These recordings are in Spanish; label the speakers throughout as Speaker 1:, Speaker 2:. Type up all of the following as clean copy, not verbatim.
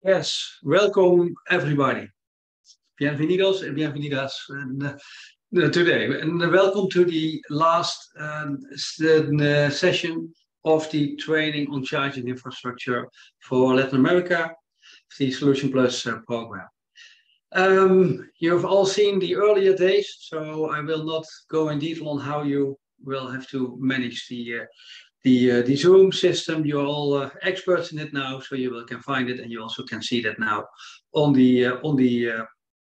Speaker 1: Yes, welcome everybody. Bienvenidos and bienvenidas today. And welcome to the last session of the training on charging infrastructure for Latin America, the Solution Plus program. You've all seen the earlier days, so I will not go in detail on how you will have to manage the Zoom system. You're all experts in it now, so can find it, and you also can see that now on the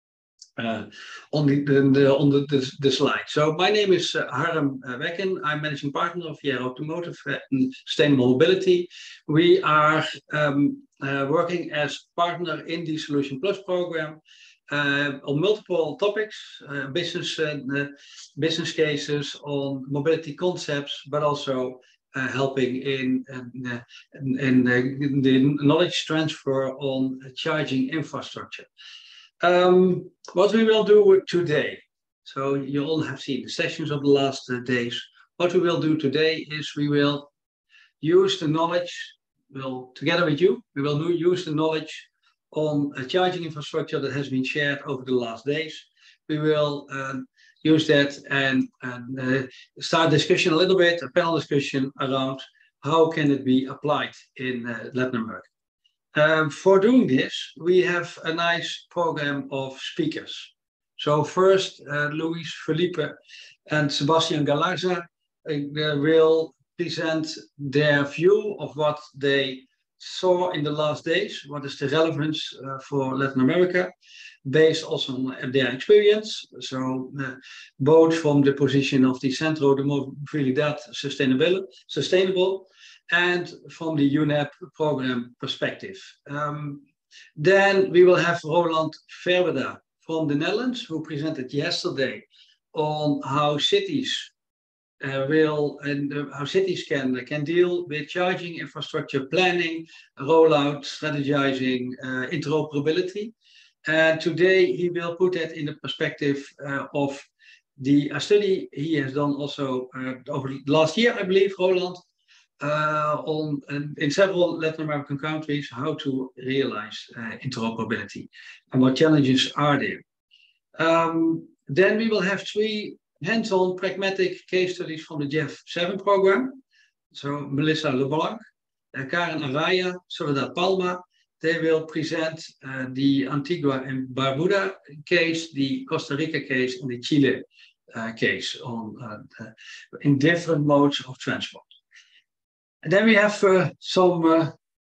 Speaker 1: slide. So my name is Harm Wekken. I'm managing partner of VR Automotive and Sustainable Mobility. We are working as partner in the Solution Plus program. On multiple topics, business cases, on mobility concepts, but also helping in the knowledge transfer on charging infrastructure. What we will do today, so you all have seen the sessions of the last days. What we will do today is we will use the knowledge, together with you, we will use the knowledge on charging infrastructure that has been shared over the last days. We will use that and start discussion a little bit, a panel discussion around how can it be applied in Latin America. For doing this, we have a nice program of speakers. So first, Luis Felipe and Sebastian Galarza will present their view of what they saw in the last days, what is the relevance for Latin America, based also on their experience. So both from the position of the Centro de Movilidad Sustainable and from the UNEP program perspective. Then we will have Roland Verbeda from the Netherlands, who presented yesterday on how cities how cities can deal with charging infrastructure planning, rollout, strategizing, interoperability. And today he will put that in the perspective of a study he has done also over the last year, I believe, Roland, in several Latin American countries, how to realize interoperability and what challenges are there. Then we will have three hands-on pragmatic case studies from the JEF7 program. So Melissa LeBlanc, Karen Araya, Soledad Palma, they will present the Antigua and Barbuda case, the Costa Rica case, and the Chile case in different modes of transport. And then we have some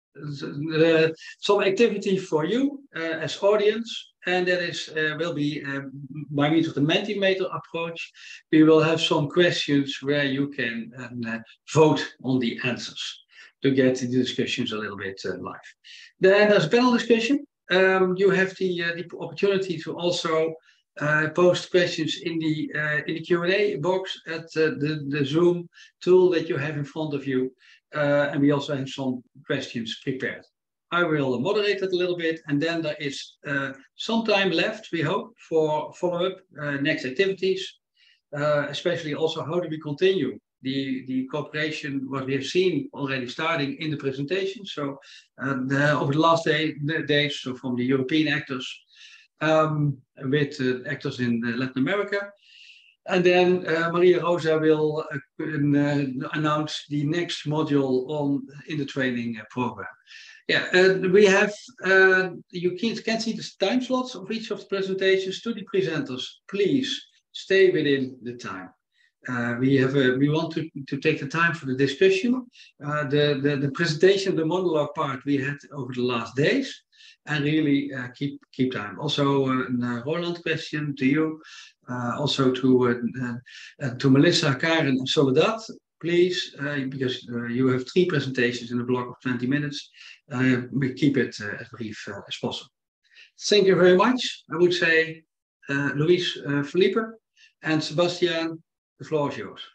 Speaker 1: activity for you as audience, and that will be by means of the Mentimeter approach. We will have some questions where you can vote on the answers to get the discussions a little bit live. Then there's a panel discussion. You have the opportunity to also post questions in the Q&A box at the Zoom tool that you have in front of you. And we also have some questions prepared. I will moderate it a little bit, and then there is some time left, we hope, for follow-up next activities, especially also how do we continue the cooperation, what we have seen already starting in the presentation. So over the last days, so from the European actors with actors in Latin America. And then Maria Rosa will announce the next module in the training program. Yeah, we have, you can see the time slots of each of the presentations. To the presenters, please stay within the time. We want to take the time for the discussion. The presentation, the monologue part we had over the last days, and really keep time. Also, Roland, question to you. Also to Melissa, Karen, and Soledad, please, because you have 3 presentations in a block of 20 minutes. We keep it as brief as possible. Thank you very much. I would say Luis Felipe and Sebastian, the floor is yours.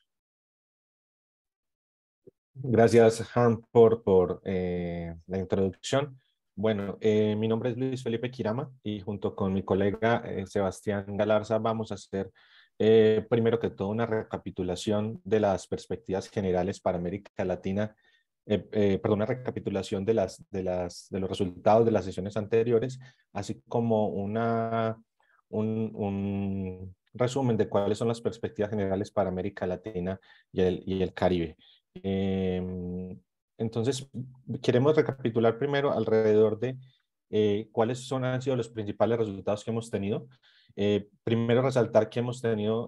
Speaker 2: Gracias, Harm, por la introducción. Bueno, mi nombre es Luis Felipe Quirama y junto con mi colega Sebastián Galarza vamos a hacer primero que todo una recapitulación de las perspectivas generales para América Latina perdón, una recapitulación de los resultados de las sesiones anteriores, así como un resumen de cuáles son las perspectivas generales para América Latina y el Caribe. Entonces, queremos recapitular primero alrededor de cuáles han sido los principales resultados que hemos tenido. Primero, resaltar que hemos tenido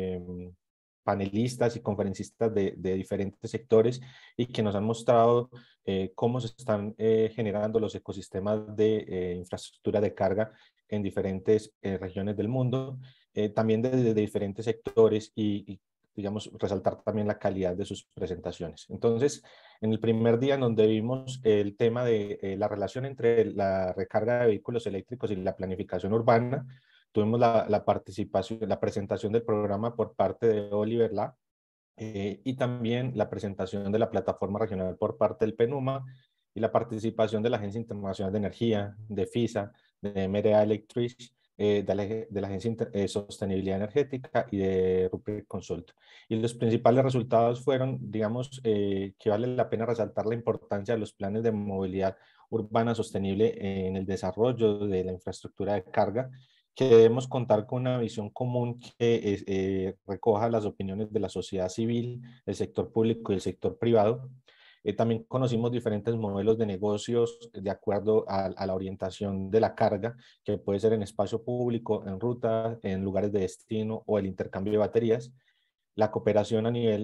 Speaker 2: panelistas y conferencistas de diferentes sectores y que nos han mostrado cómo se están generando los ecosistemas de infraestructura de carga en diferentes regiones del mundo, también de diferentes sectores y, digamos, resaltar también la calidad de sus presentaciones. Entonces, en el primer día en donde vimos el tema de la relación entre la recarga de vehículos eléctricos y la planificación urbana, tuvimos la participación, la presentación del programa por parte de Oliver La, y también la presentación de la plataforma regional por parte del PENUMA y la participación de la Agencia Internacional de Energía, de FISA, de MRA Electric, de la Agencia de Sostenibilidad Energética y de Rupert Consult. Y los principales resultados fueron, digamos, que vale la pena resaltar la importancia de los planes de movilidad urbana sostenible en el desarrollo de la infraestructura de carga, que debemos contar con una visión común que recoja las opiniones de la sociedad civil, el sector público y el sector privado. También conocimos diferentes modelos de negocios de acuerdo a la orientación de la carga, que puede ser en espacio público, en ruta, en lugares de destino o el intercambio de baterías. La cooperación a nivel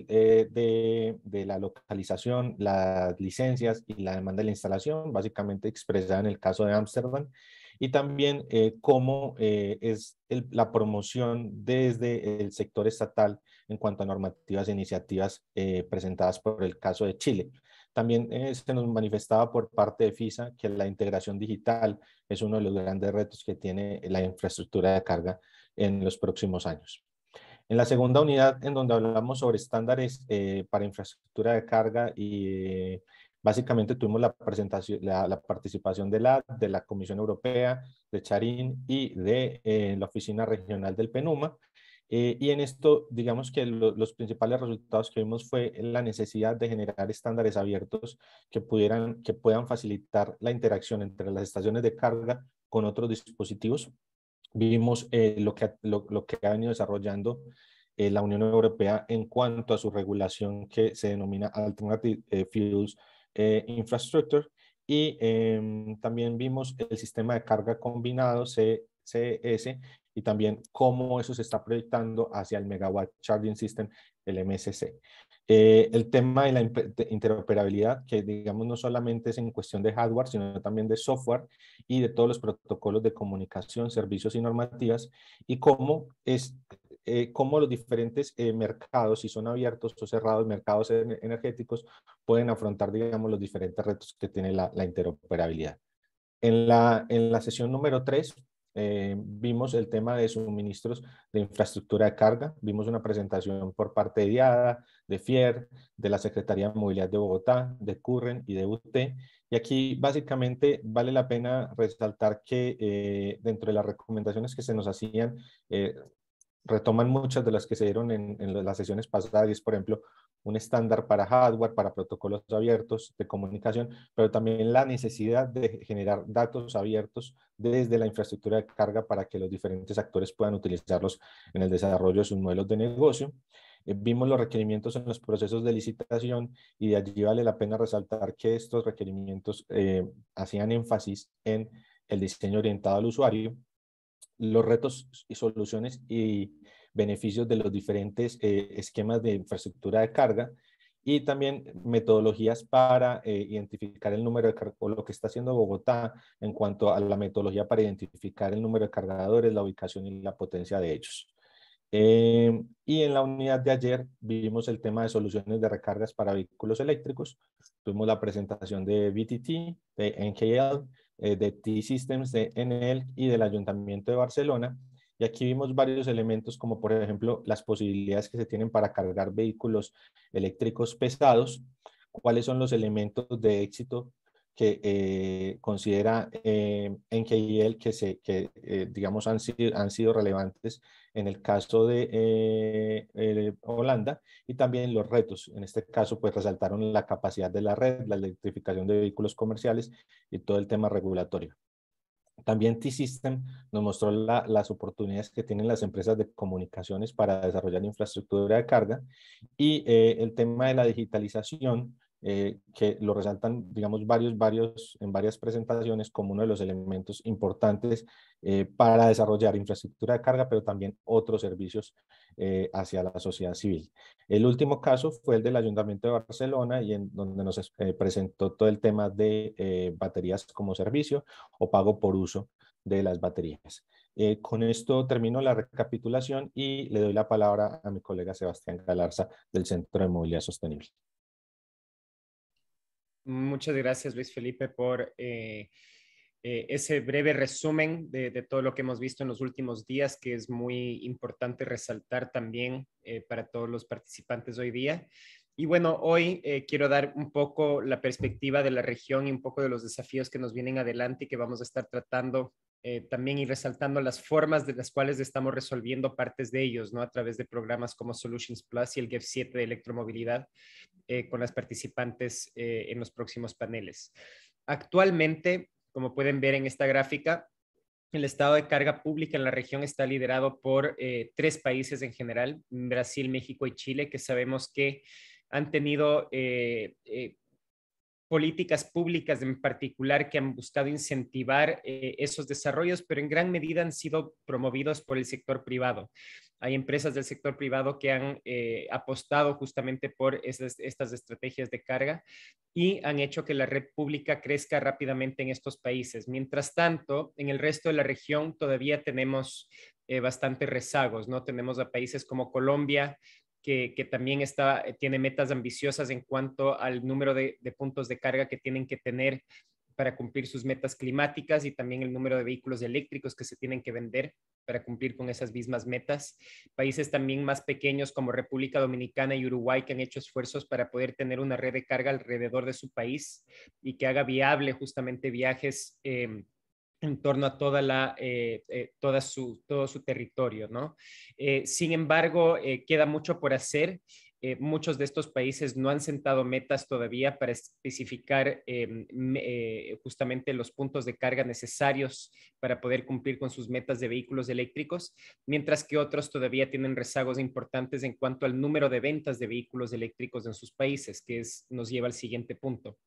Speaker 2: de la localización, las licencias y la demanda de la instalación, básicamente expresada en el caso de Ámsterdam, y también cómo es la promoción desde el sector estatal en cuanto a normativas e iniciativas presentadas por el caso de Chile. También se nos manifestaba por parte de FISA que la integración digital es uno de los grandes retos que tiene la infraestructura de carga en los próximos años. En la segunda unidad, en donde hablamos sobre estándares para infraestructura de carga y básicamente tuvimos la presentación, la participación de la Comisión Europea, de Charín y de la Oficina Regional del PENUMA. Y en esto, digamos que los principales resultados que vimos fue la necesidad de generar estándares abiertos que puedan facilitar la interacción entre las estaciones de carga con otros dispositivos. Vimos lo que ha venido desarrollando la Unión Europea en cuanto a su regulación que se denomina Alternative Fuels Infrastructure, y también vimos el sistema de carga combinado CCS y también cómo eso se está proyectando hacia el Megawatt Charging System, el MSC. El tema de la interoperabilidad, que digamos no solamente es en cuestión de hardware, sino también de software y de todos los protocolos de comunicación, servicios y normativas, y cómo los diferentes mercados, si son abiertos o cerrados, mercados energéticos, pueden afrontar, digamos, los diferentes retos que tiene la interoperabilidad. En la sesión número 3, vimos el tema de suministros de infraestructura de carga. Vimos una presentación por parte de DIADA, de FIER, de la Secretaría de Movilidad de Bogotá, de Curren y de UT. Y aquí básicamente vale la pena resaltar que dentro de las recomendaciones que se nos hacían, retoman muchas de las que se dieron en las sesiones pasadas, y es, por ejemplo, un estándar para hardware, para protocolos abiertos de comunicación, pero también la necesidad de generar datos abiertos desde la infraestructura de carga para que los diferentes actores puedan utilizarlos en el desarrollo de sus modelos de negocio. Vimos los requerimientos en los procesos de licitación, y de allí vale la pena resaltar que estos requerimientos hacían énfasis en el diseño orientado al usuario, los retos y soluciones y beneficios de los diferentes esquemas de infraestructura de carga, y también metodologías para identificar el número de cargadores, o lo que está haciendo Bogotá en cuanto a la metodología para identificar el número de cargadores, la ubicación y la potencia de ellos. Y en la unidad de ayer vimos el tema de soluciones de recargas para vehículos eléctricos. Tuvimos la presentación de VTT, de NKL, de T-Systems, de NL y del Ayuntamiento de Barcelona. Y aquí vimos varios elementos, como por ejemplo las posibilidades que se tienen para cargar vehículos eléctricos pesados, cuáles son los elementos de éxito que considera NKIL digamos, han sido relevantes en el caso de Holanda, y también los retos. En este caso, pues resaltaron la capacidad de la red, la electrificación de vehículos comerciales y todo el tema regulatorio. También T-System nos mostró las oportunidades que tienen las empresas de comunicaciones para desarrollar infraestructura de carga, y el tema de la digitalización, que lo resaltan, digamos, en varias presentaciones como uno de los elementos importantes para desarrollar infraestructura de carga, pero también otros servicios hacia la sociedad civil. El último caso fue el del Ayuntamiento de Barcelona, y en donde nos presentó todo el tema de baterías como servicio o pago por uso de las baterías. Con esto termino la recapitulación y le doy la palabra a mi colega Sebastián Galarza del Centro de Movilidad Sostenible.
Speaker 3: Muchas gracias, Luis Felipe, por ese breve resumen de todo lo que hemos visto en los últimos días, que es muy importante resaltar también para todos los participantes hoy día. Y bueno, hoy quiero dar un poco la perspectiva de la región y un poco de los desafíos que nos vienen adelante y que vamos a estar tratando también, y resaltando las formas de las cuales estamos resolviendo partes de ellos, ¿no? A través de programas como Solutions Plus y el GEF 7 de electromovilidad, con las participantes en los próximos paneles. Actualmente, como pueden ver en esta gráfica, el estado de carga pública en la región está liderado por 3 países en general: Brasil, México y Chile, que sabemos que han tenido políticas públicas en particular que han buscado incentivar esos desarrollos, pero en gran medida han sido promovidos por el sector privado. Hay empresas del sector privado que han apostado justamente por estas estrategias de carga y han hecho que la red pública crezca rápidamente en estos países. Mientras tanto, en el resto de la región todavía tenemos bastantes rezagos, ¿no? Tenemos a países como Colombia, que también tiene metas ambiciosas en cuanto al número de puntos de carga que tienen que tener para cumplir sus metas climáticas, y también el número de vehículos eléctricos que se tienen que vender para cumplir con esas mismas metas. Países también más pequeños como República Dominicana y Uruguay, que han hecho esfuerzos para poder tener una red de carga alrededor de su país y que haga viable justamente viajes en torno a todo su territorio, ¿no? Sin embargo, queda mucho por hacer. Muchos de estos países no han sentado metas todavía para especificar justamente los puntos de carga necesarios para poder cumplir con sus metas de vehículos eléctricos, mientras que otros todavía tienen rezagos importantes en cuanto al número de ventas de vehículos eléctricos en sus países, que nos lleva al siguiente punto.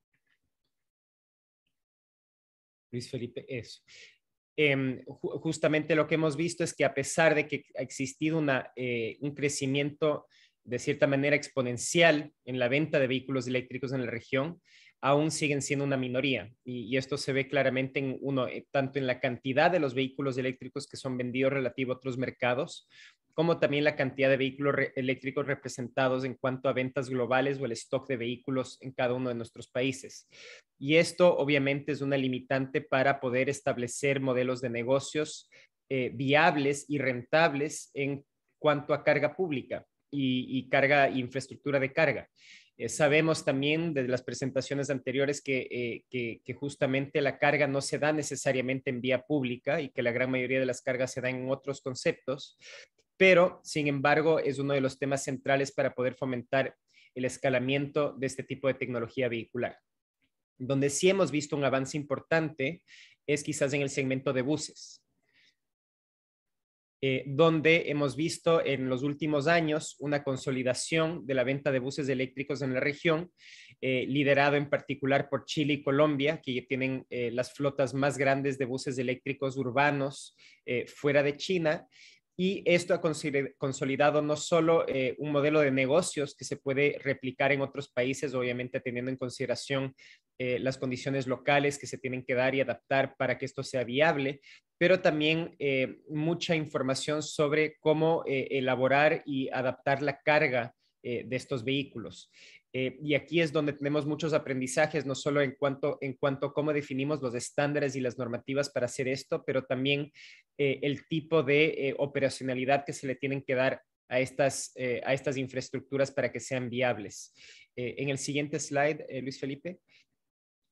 Speaker 3: Luis Felipe, eso. Justamente lo que hemos visto es que, a pesar de que ha existido un crecimiento de cierta manera exponencial en la venta de vehículos eléctricos en la región, aún siguen siendo una minoría, y esto se ve claramente tanto en la cantidad de los vehículos eléctricos que son vendidos relativo a otros mercados, como también la cantidad de vehículos eléctricos representados en cuanto a ventas globales o el stock de vehículos en cada uno de nuestros países. Y esto obviamente es una limitante para poder establecer modelos de negocios viables y rentables en cuanto a carga pública y infraestructura de carga. Sabemos también desde las presentaciones anteriores que justamente la carga no se da necesariamente en vía pública, y que la gran mayoría de las cargas se dan en otros conceptos, pero sin embargo es uno de los temas centrales para poder fomentar el escalamiento de este tipo de tecnología vehicular. Donde sí hemos visto un avance importante es quizás en el segmento de buses, donde hemos visto en los últimos años una consolidación de la venta de buses eléctricos en la región, liderado en particular por Chile y Colombia, que tienen las flotas más grandes de buses eléctricos urbanos fuera de China. Y esto ha consolidado no solo un modelo de negocios que se puede replicar en otros países, obviamente teniendo en consideración las condiciones locales que se tienen que dar y adaptar para que esto sea viable, pero también mucha información sobre cómo elaborar y adaptar la carga de estos vehículos. Y aquí es donde tenemos muchos aprendizajes, no solo en cuanto a cómo definimos los estándares y las normativas para hacer esto, pero también el tipo de operacionalidad que se le tienen que dar a estas infraestructuras para que sean viables. En el siguiente slide, Luis Felipe,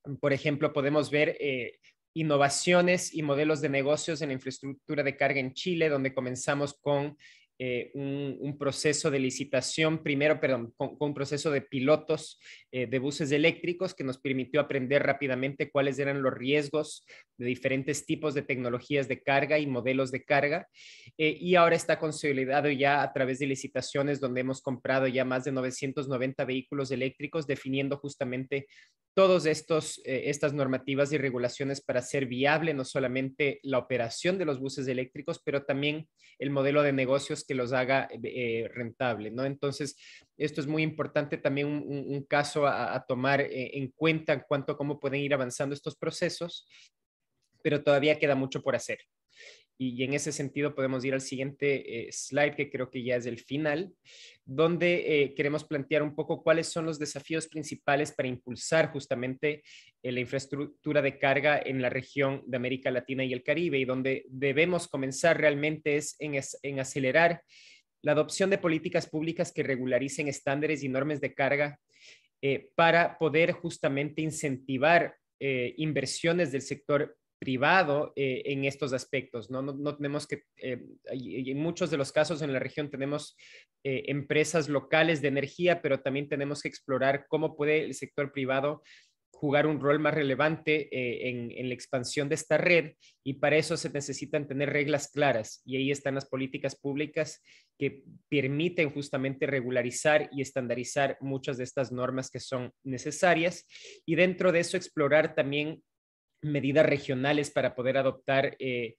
Speaker 3: Por ejemplo, podemos ver innovaciones y modelos de negocios en la infraestructura de carga en Chile, donde comenzamos con un proceso de licitación, primero, perdón, con un proceso de pilotos de buses eléctricos que nos permitió aprender rápidamente cuáles eran los riesgos de diferentes tipos de tecnologías de carga y modelos de carga. Y ahora está consolidado ya a través de licitaciones donde hemos comprado ya más de 990 vehículos eléctricos, definiendo justamente todas estas normativas y regulaciones para hacer viable no solamente la operación de los buses eléctricos, pero también el modelo de negocios que los haga rentable, ¿no? Entonces, esto es muy importante, también un caso a tomar en cuenta en cuanto a cómo pueden ir avanzando estos procesos, pero todavía queda mucho por hacer. Y en ese sentido podemos ir al siguiente slide, que creo que ya es el final, donde queremos plantear un poco cuáles son los desafíos principales para impulsar justamente la infraestructura de carga en la región de América Latina y el Caribe, y donde debemos comenzar realmente es en acelerar la adopción de políticas públicas que regularicen estándares y normas de carga para poder justamente incentivar inversiones del sector privado en estos aspectos, ¿no? No tenemos que, en muchos de los casos en la región tenemos empresas locales de energía, pero también tenemos que explorar cómo puede el sector privado jugar un rol más relevante en la expansión de esta red, y para eso se necesitan tener reglas claras, y ahí están las políticas públicas que permiten justamente regularizar y estandarizar muchas de estas normas que son necesarias, y dentro de eso explorar también medidas regionales para poder adoptar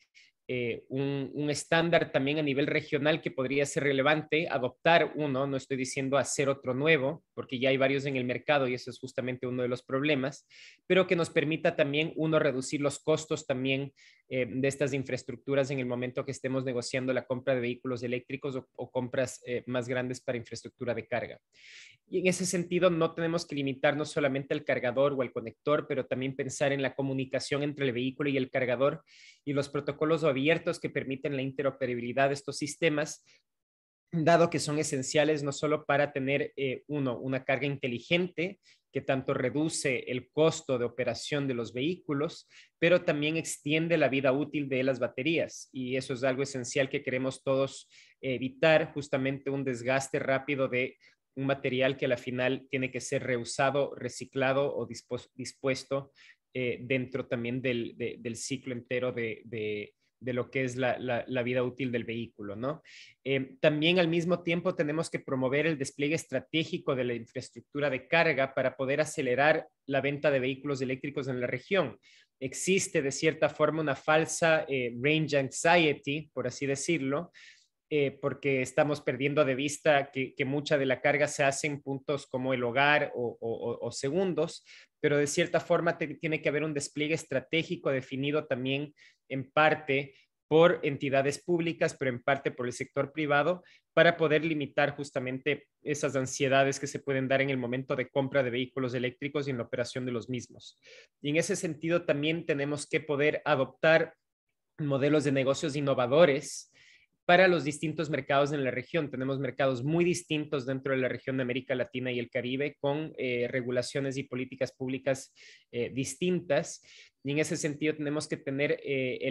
Speaker 3: un estándar también a nivel regional que podría ser relevante, adoptar uno, no estoy diciendo hacer otro nuevo, porque ya hay varios en el mercado y eso es justamente uno de los problemas, pero que nos permita también uno reducir los costos también de estas infraestructuras en el momento que estemos negociando la compra de vehículos eléctricos o compras más grandes para infraestructura de carga. Y en ese sentido no tenemos que limitarnos solamente al cargador o al conector, pero también pensar en la comunicación entre el vehículo y el cargador y los protocolos abiertos que permiten la interoperabilidad de estos sistemas, dado que son esenciales no solo para tener una carga inteligente que tanto reduce el costo de operación de los vehículos, pero también extiende la vida útil de las baterías. Y eso es algo esencial que queremos todos evitar, justamente un desgaste rápido de un material que a la final tiene que ser reusado, reciclado o dispuesto dentro también del ciclo entero de lo que es la vida útil del vehículo, ¿no? También al mismo tiempo tenemos que promover el despliegue estratégico de la infraestructura de carga para poder acelerar la venta de vehículos eléctricos en la región. Existe de cierta forma una falsa range anxiety, por así decirlo, porque estamos perdiendo de vista que mucha de la carga se hace en puntos como el hogar o segundos, pero de cierta forma tiene que haber un despliegue estratégico definido también en parte por entidades públicas, pero en parte por el sector privado, para poder limitar justamente esas ansiedades que se pueden dar en el momento de compra de vehículos eléctricos y en la operación de los mismos. Y en ese sentido también tenemos que poder adoptar modelos de negocios innovadores para los distintos mercados en la región. Tenemos mercados muy distintos dentro de la región de América Latina y el Caribe, con regulaciones y políticas públicas distintas. Y en ese sentido tenemos que tener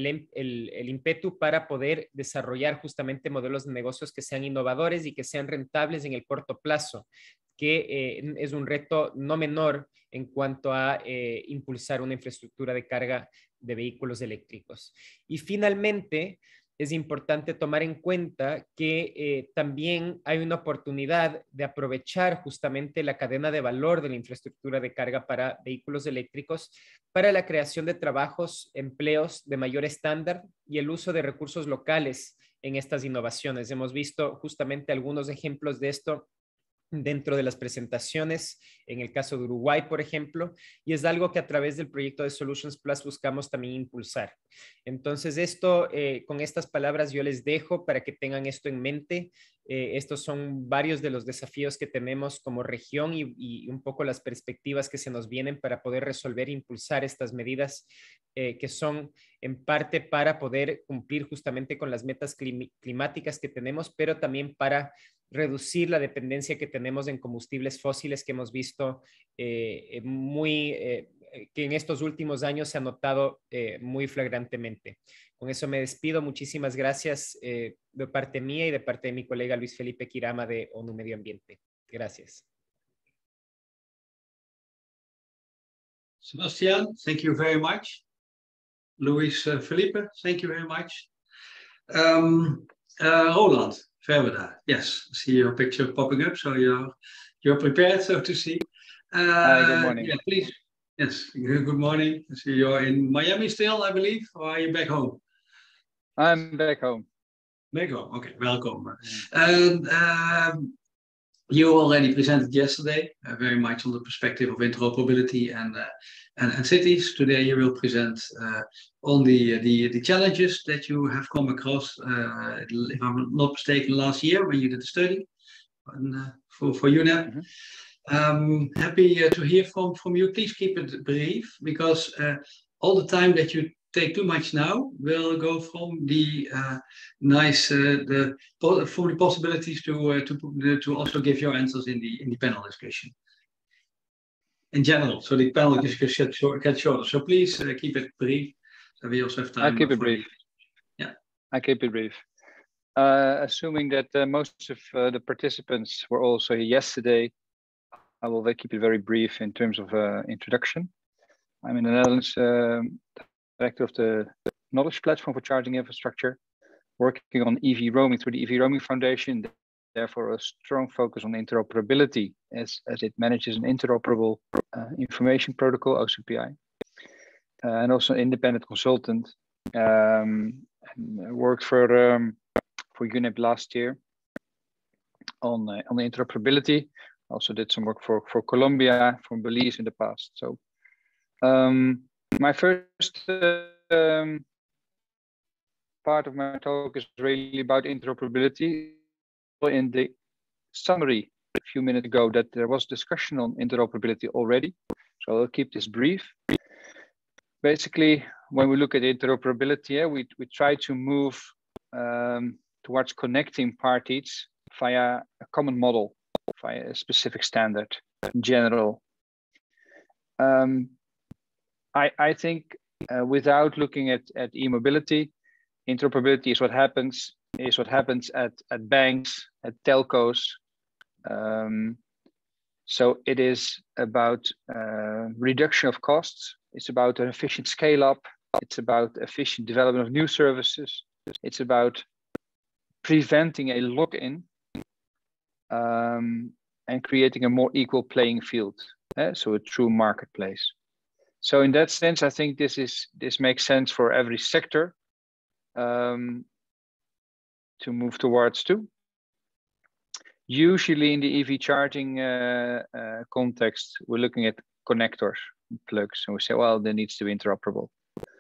Speaker 3: el ímpetu para poder desarrollar justamente modelos de negocios que sean innovadores y que sean rentables en el corto plazo, que es un reto no menor en cuanto a impulsar una infraestructura de carga de vehículos eléctricos. Y finalmente, es importante tomar en cuenta que también hay una oportunidad de aprovechar justamente la cadena de valor de la infraestructura de carga para vehículos eléctricos para la creación de trabajos, empleos de mayor estándar y el uso de recursos locales en estas innovaciones. Hemos visto justamente algunos ejemplos de esto dentro de las presentaciones, en el caso de Uruguay, por ejemplo, y es algo que a través del proyecto de Solutions Plus buscamos también impulsar. Entonces, esto, con estas palabras yo les dejo para que tengan esto en mente. Estos son varios de los desafíos que tenemos como región y un poco las perspectivas que se nos vienen para poder resolver e impulsar estas medidas que son en parte para poder cumplir justamente con las metas climáticas que tenemos, pero también para reducir la dependencia que tenemos en combustibles fósiles que hemos visto que en estos últimos años se ha notado muy flagrantemente. Con eso me despido. Muchísimas gracias de parte mía y de parte de mi colega Luis Felipe Quirama de ONU Medio Ambiente. Gracias.
Speaker 1: Sebastian, thank you very much. Luis Felipe, thank you very much. Roland Verweda, yes, I see your picture popping up, so you're prepared, so to see.
Speaker 4: Hi, good morning.
Speaker 1: Yeah, please. Yes, good morning. I see you're in Miami still, I believe, or are you back home?
Speaker 4: I'm back home.
Speaker 1: Back home, okay, welcome. And you already presented yesterday very much on the perspective of interoperability and cities. Today you will present on the challenges that you have come across, if I'm not mistaken, last year when you did the study for UNEP. Mm-hmm. Happy to hear from you. Please keep it brief, because all the time that you take too much now will go from the from the possibilities to also give your answers in the panel discussion in general. So the panel discussion gets shorter. So please keep it brief. So we also have time.
Speaker 4: I keep it brief.
Speaker 1: Yeah,
Speaker 4: I keep it brief. Assuming that most of the participants were also here yesterday, I will keep it very brief in terms of introduction. I'm in the Netherlands, director of the Knowledge Platform for Charging Infrastructure, working on EV roaming through the EV Roaming Foundation. Therefore, a strong focus on interoperability as it manages an interoperable information protocol, OCPI, and also an independent consultant. And worked for UNEP last year on the interoperability. Also did some work for Colombia, from Belize in the past. So my first part of my talk is really about interoperability. In the summary a few minutes ago that there was discussion on interoperability already, so I'll keep this brief. Basically, when we look at interoperability, we try to move towards connecting parties via a common model, via a specific standard in general. I think without looking at e-mobility, interoperability is what happens at banks, at telcos. So it is about reduction of costs. It's about an efficient scale up. It's about efficient development of new services. It's about preventing a lock-in and creating a more equal playing field. So a true marketplace. So in that sense, I think this makes sense for every sector to move towards too. Usually in the EV charging context, we're looking at connectors, plugs, and we say, well, there needs to be interoperable.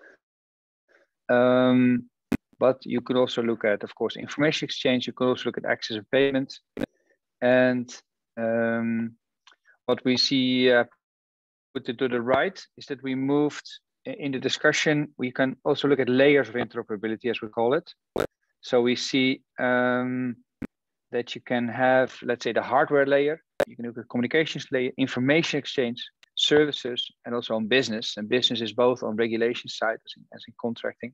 Speaker 4: But you could also look at, of course, information exchange. You could also look at access and payment. And what we see put to the right is that we moved in the discussion. We can also look at layers of interoperability, as we call it. So we see that you can have, let's say, the hardware layer. You can look at communications layer, information exchange, services, and also on business. And business is both on regulation side as in contracting.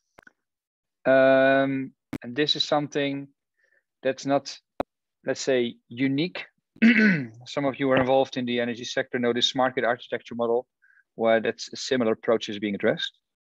Speaker 4: And this is something that's not, let's say, unique. Some of you who are involved in the energy sector know this smart grid architecture model, where that's a similar approach is being addressed.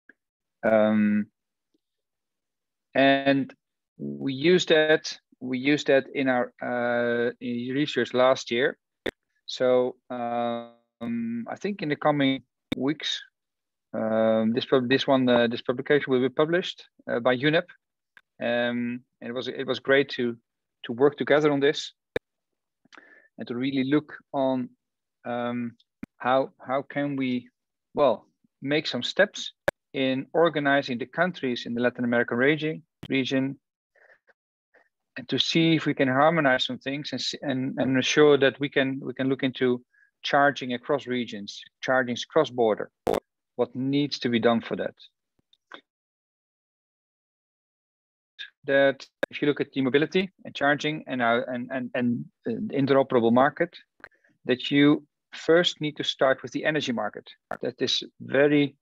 Speaker 4: And we used that in our research last year. So I think in the coming weeks, this publication will be published by UNEP. And it was great to work together on this and to really look on how can we, well, make some steps in organizing the countries in the Latin American region, and to see if we can harmonize some things and ensure that we can look into charging across regions, charging cross border. What needs to be done for that? That if you look at e-mobility and charging and the interoperable market, that you first need to start with the energy market. That is very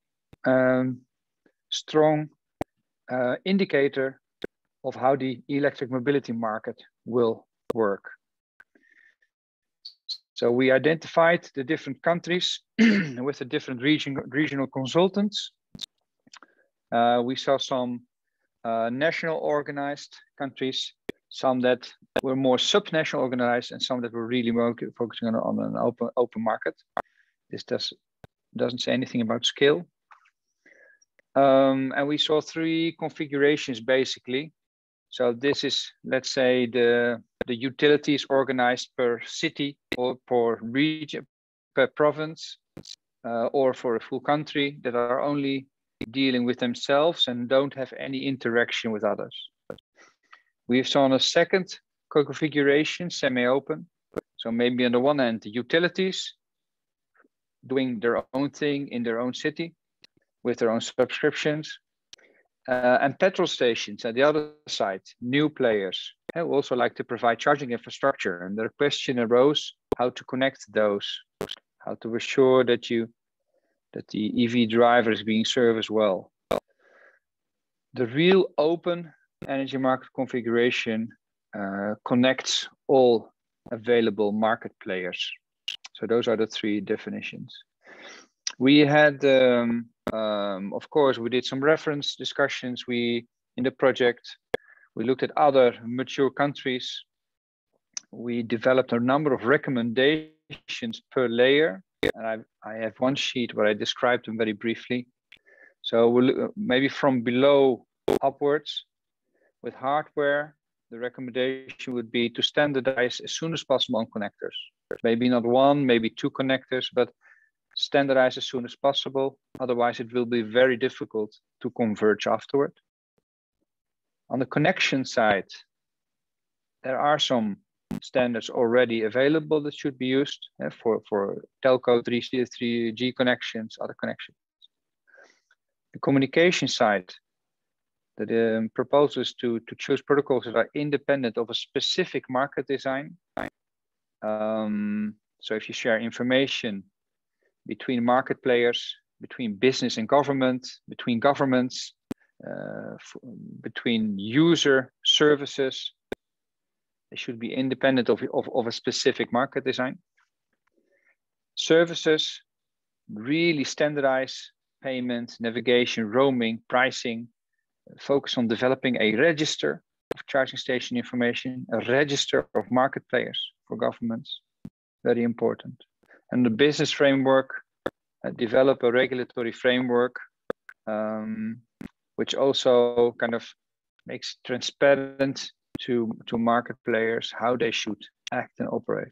Speaker 4: strong indicator of how the electric mobility market will work. So we identified the different countries with the different regional consultants. We saw some national organized countries, some that were more subnational organized, and some that were really more focusing on an open market. This doesn't say anything about scale. And we saw 3 configurations basically. So this is, let's say, the utilities organized per city or per region, per province, or for a full country that are only dealing with themselves and don't have any interaction with others. We've saw a second configuration, semi-open. So maybe on the one hand, the utilities doing their own thing in their own city with their own subscriptions. And petrol stations at the other side, new players who also like to provide charging infrastructure. And the question arose how to connect those, how to assure that the EV driver is being served as well. The real open energy market configuration connects all available market players. So those are the 3 definitions. We had, of course, we did some reference discussions. In the project, we looked at other mature countries. We developed a number of recommendations per layer. And I have one sheet where I described them very briefly. So we'll maybe from below upwards with hardware, the recommendation would be to standardize as soon as possible on connectors. Maybe not 1, maybe 2 connectors, but standardize as soon as possible. Otherwise, it will be very difficult to converge afterward. On the connection side, there are some standards already available that should be used for telco 3G connections, other connections. The communication side, the proposal is to choose protocols that are independent of a specific market design. So if you share information between market players, between business and government, between governments, between user services, they should be independent of a specific market design. Services really standardize payment, navigation, roaming, pricing, focus on developing a register of charging station information, a register of market players for governments, very important. And the business framework, develop a regulatory framework, which also kind of makes transparent to market players how they should act and operate.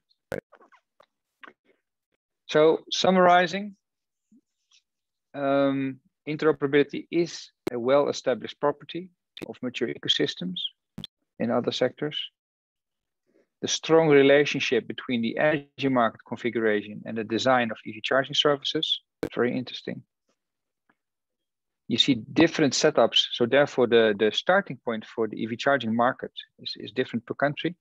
Speaker 4: So summarizing, interoperability is a well-established property of mature ecosystems in other sectors. The strong relationship between the energy market configuration and the design of EV charging services is very interesting. You see different setups, so therefore the starting point for the EV charging market is different per country.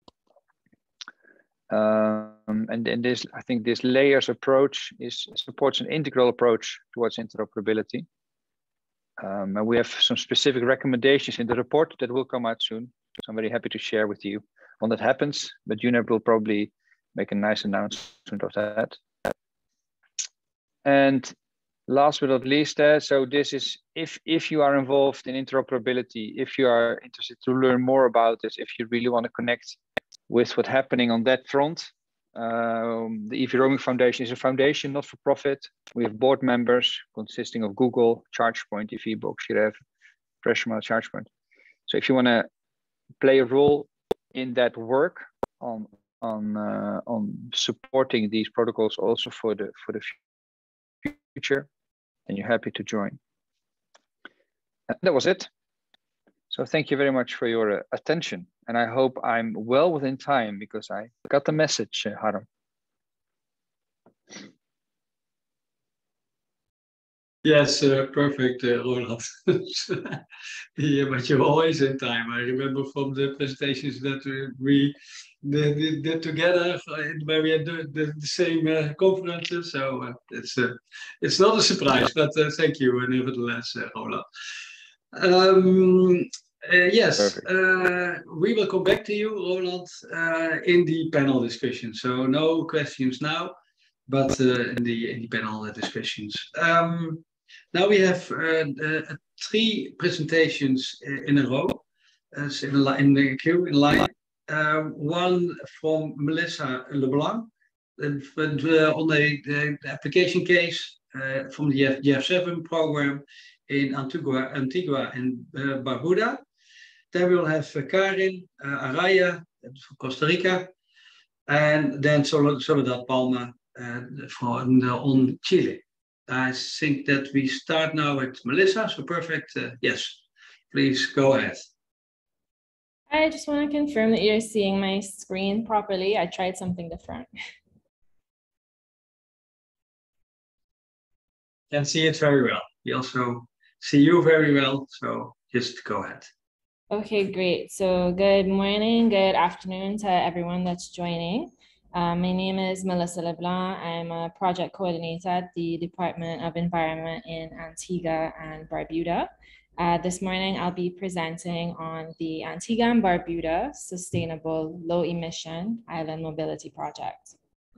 Speaker 4: And then I think this layers approach supports an integral approach towards interoperability. And we have some specific recommendations in the report that will come out soon. So I'm very happy to share with you when that happens, but UNEP will probably make a nice announcement of that. And last but not least, so this is, if you are involved in interoperability, if you are interested to learn more about this, if you really want to connect with what's happening on that front, the EV Roaming Foundation is a foundation, not for profit. We have board members consisting of Google, ChargePoint, EVBox, Shirev, Freshmile, ChargePoint. So if you want to play a role in that work on supporting these protocols also for the future, then you're happy to join. And that was it. So thank you very much for your attention. And I hope I'm well within time because I got the message, Harm.
Speaker 1: Yes, perfect, Roland. Yeah, but you're always in time. I remember from the presentations that we did together where we had the same conferences. So it's not a surprise, but thank you nevertheless, Roland. Um, yes,
Speaker 4: Perfect.
Speaker 1: we will come back to you, Roland, in the panel discussion. So no questions now, but in the panel discussions. Now we have three presentations in a row, so in the queue, in line. One from Melissa Leblanc, on the application case from the GF7 program in Antigua and Barbuda. Then we'll have Karin Araya from Costa Rica, and then Soledad Palma on Chile. I think that we start now with Melissa, so perfect. Yes, please go ahead.
Speaker 5: I just want to confirm that you're seeing my screen properly. I tried something different.
Speaker 1: Can see it very well. We also see you very well, so just go ahead.
Speaker 5: Okay, great. So good morning, good afternoon to everyone that's joining. My name is Melissa Leblanc. I'm a project coordinator at the Department of Environment in Antigua and Barbuda. This morning, I'll be presenting on the Antigua and Barbuda Sustainable Low Emission Island Mobility Project.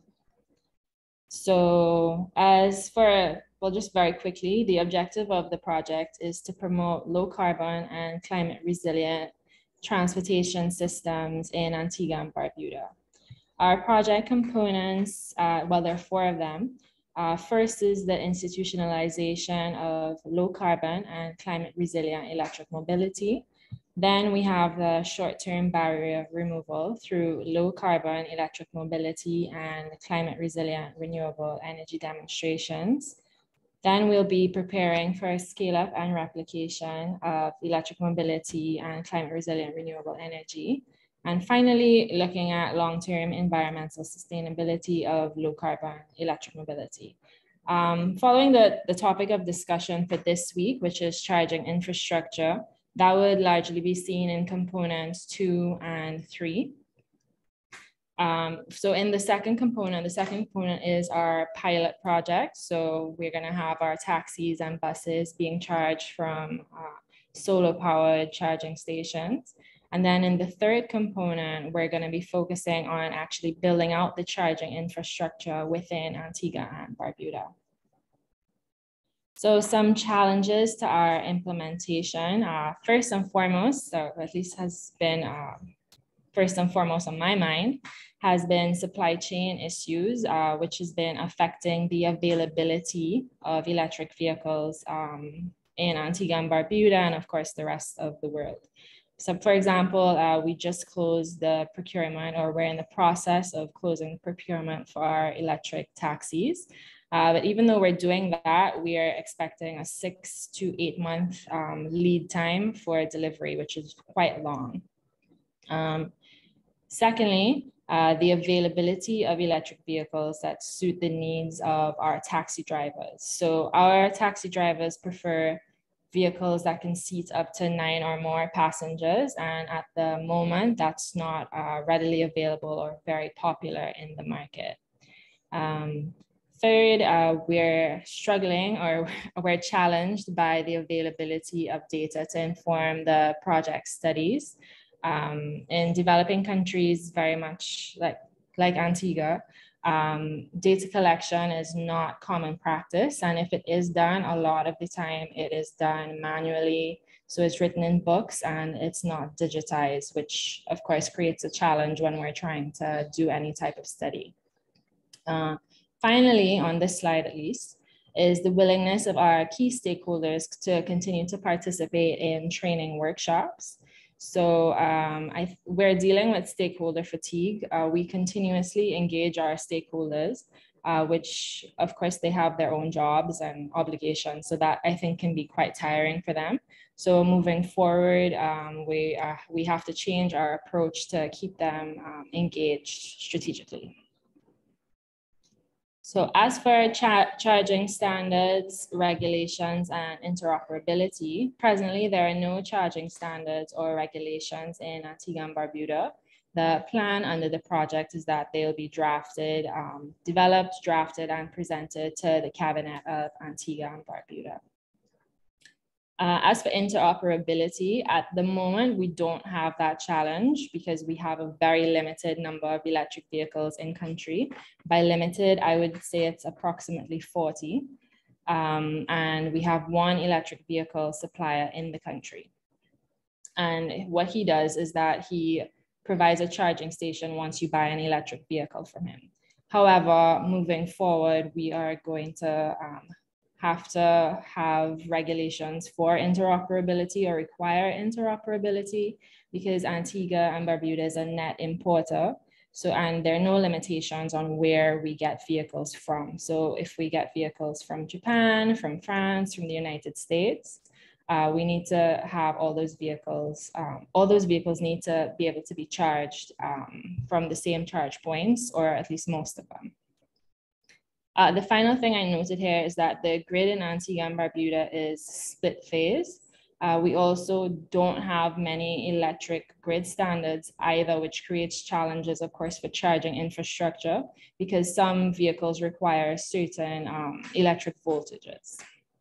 Speaker 5: So just very quickly, the objective of the project is to promote low carbon and climate resilient transportation systems in Antigua and Barbuda. Our project components, there are 4 of them. First is the institutionalization of low carbon and climate resilient electric mobility. Then we have the short-term barrier removal through low carbon electric mobility and climate resilient renewable energy demonstrations. Then we'll be preparing for a scale-up and replication of electric mobility and climate resilient renewable energy. And finally, looking at long-term environmental sustainability of low carbon electric mobility. Following the topic of discussion for this week, which is charging infrastructure, that would largely be seen in components 2 and 3. So in the second component is our pilot project. So we're gonna have our taxis and buses being charged from solar powered charging stations. And then in the third component, we're gonna be focusing on actually building out the charging infrastructure within Antigua and Barbuda. So some challenges to our implementation, first and foremost, or at least has been first and foremost on my mind, has been supply chain issues, which has been affecting the availability of electric vehicles in Antigua and Barbuda, and of course the rest of the world. So for example, we just closed the procurement, or we're in the process of closing procurement for our electric taxis. But even though we're doing that, we are expecting a 6 to 8 month lead time for delivery, which is quite long. Secondly, the availability of electric vehicles that suit the needs of our taxi drivers. So our taxi drivers prefer vehicles that can seat up to 9 or more passengers. And at the moment, that's not readily available or very popular in the market. Third, we're struggling, or we're challenged by the availability of data to inform the project studies. In developing countries, very much like Antigua, data collection is not common practice. And if it is done, a lot of the time it is done manually. So it's written in books and it's not digitized, which of course creates a challenge when we're trying to do any type of study. Finally, on this slide at least, is the willingness of our key stakeholders to continue to participate in training workshops. So we're dealing with stakeholder fatigue. We continuously engage our stakeholders, which of course they have their own jobs and obligations. So that I think can be quite tiring for them. So moving forward, we have to change our approach to keep them engaged strategically. So as for charging standards, regulations, and interoperability, presently there are no charging standards or regulations in Antigua and Barbuda. The plan under the project is that they'll be drafted, developed, drafted, and presented to the Cabinet of Antigua and Barbuda. As for interoperability, at the moment, we don't have that challenge because we have a very limited number of electric vehicles in country. By limited, I would say it's approximately 40. And we have one electric vehicle supplier in the country. And what he does is that he provides a charging station once you buy an electric vehicle from him. However, moving forward, we are going to have to have regulations for interoperability or require interoperability because Antigua and Barbuda is a net importer. So, and there are no limitations on where we get vehicles from. So if we get vehicles from Japan, from France, from the United States, we need to have all those vehicles need to be able to be charged from the same charge points, or at least most of them. The final thing I noted here is that the grid in Antigua and Barbuda is split phase. We also don't have many electric grid standards either, which creates challenges, of course, for charging infrastructure because some vehicles require certain electric voltages.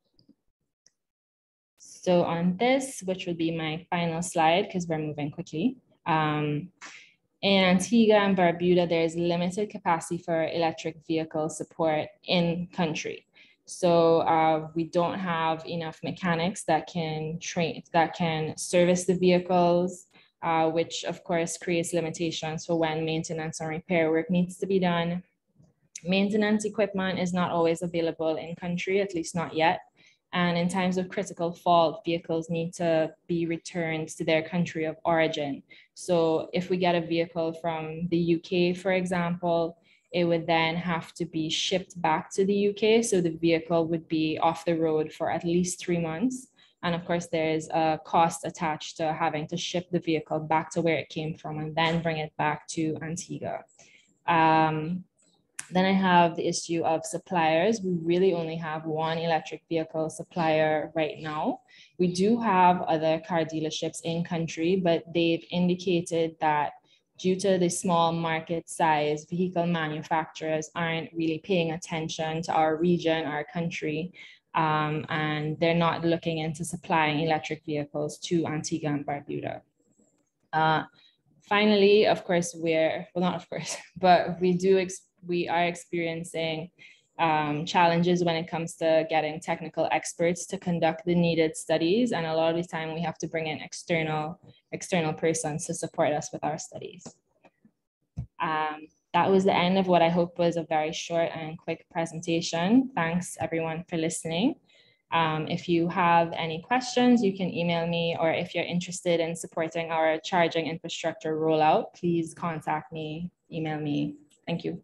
Speaker 5: So on this, which would be my final slide because we're moving quickly. In Antigua and Barbuda, there is limited capacity for electric vehicle support in country. So we don't have enough mechanics that can service the vehicles, which of course creates limitations for when maintenance and repair work needs to be done. Maintenance equipment is not always available in country, at least not yet. And in times of critical fault, vehicles need to be returned to their country of origin. So if we get a vehicle from the UK, for example, it would then have to be shipped back to the UK. So the vehicle would be off the road for at least 3 months. And of course, there is a cost attached to having to ship the vehicle back to where it came from and then bring it back to Antigua. Then I have the issue of suppliers. We really only have one electric vehicle supplier right now. We do have other car dealerships in country, but they've indicated that due to the small market size, vehicle manufacturers aren't really paying attention to our region, our country, and they're not looking into supplying electric vehicles to Antigua and Barbuda. Finally, of course, we are experiencing challenges when it comes to getting technical experts to conduct the needed studies. And a lot of the time we have to bring in external persons to support us with our studies. That was the end of what I hope was a very short and quick presentation. Thanks everyone for listening. If you have any questions, you can email me, or if you're interested in supporting our charging infrastructure rollout, please contact me, email me. Thank you.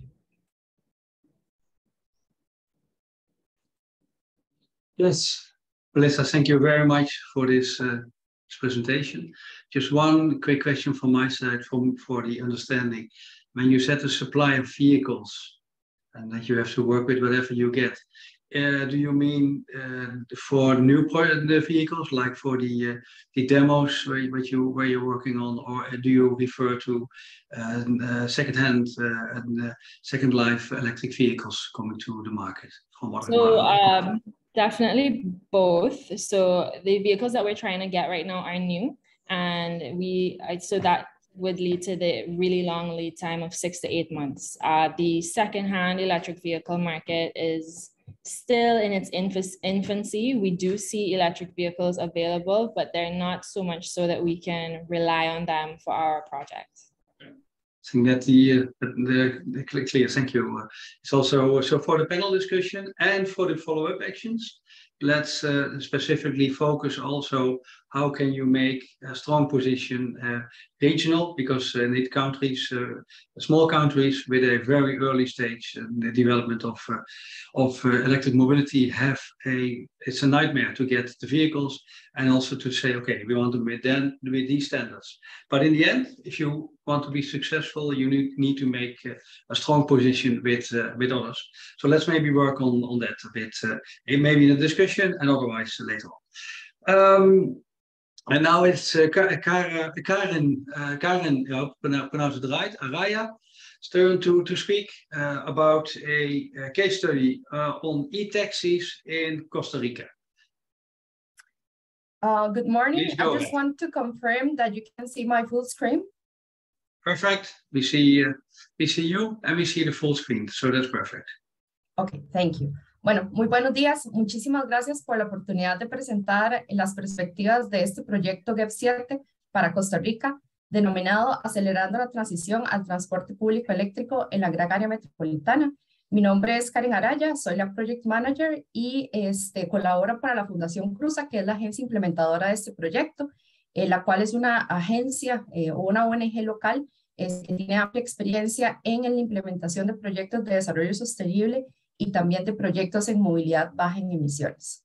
Speaker 1: Yes, Melissa, thank you very much for this presentation. Just one quick question from my side for the understanding. When you said the supply of vehicles and that you have to work with whatever you get, do you mean for new vehicles, like for the demos where you're working on, or do you refer to second-hand and second life electric vehicles coming to the market?
Speaker 5: Definitely both. So the vehicles that we're trying to get right now are new, and so that would lead to the really long lead time of 6 to 8 months. The second-hand electric vehicle market is still in its infancy. We do see electric vehicles available, but they're not so much so that we can rely on them for our projects.
Speaker 1: I think that the clear. Thank you. It's also so for the panel discussion and for the follow-up actions. Let's specifically focus also how can you make a strong position regional, because in these countries, small countries with a very early stage in the development of electric mobility it's a nightmare to get the vehicles and also to say, okay, we want to meet these standards. But in the end, if you want to be successful, you need to make a strong position with others. So let's maybe work on that a bit, maybe in the discussion and otherwise later on. And now it's Karen, pronounce it right, Araya. It's turn to speak about a case study on e-taxis in Costa Rica.
Speaker 6: Good morning.
Speaker 1: Please
Speaker 6: I
Speaker 1: go
Speaker 6: just
Speaker 1: ahead.
Speaker 6: want to confirm that you can see my full screen.
Speaker 1: Perfect. We see you and we see the full screen, so that's perfect.
Speaker 6: Okay, thank you. Bueno, muy buenos días. Muchísimas gracias por la oportunidad de presentar las perspectivas de este proyecto GEP7 para Costa Rica, denominado Acelerando la Transición al Transporte Público Eléctrico en la Gran Área Metropolitana. Mi nombre es Karen Araya, soy la Project Manager y colaboro para la Fundación Cruza, que es la agencia implementadora de este proyecto, la cual es una agencia o una ONG local que tiene amplia experiencia en la implementación de proyectos de desarrollo sostenible y también de proyectos en movilidad baja en emisiones.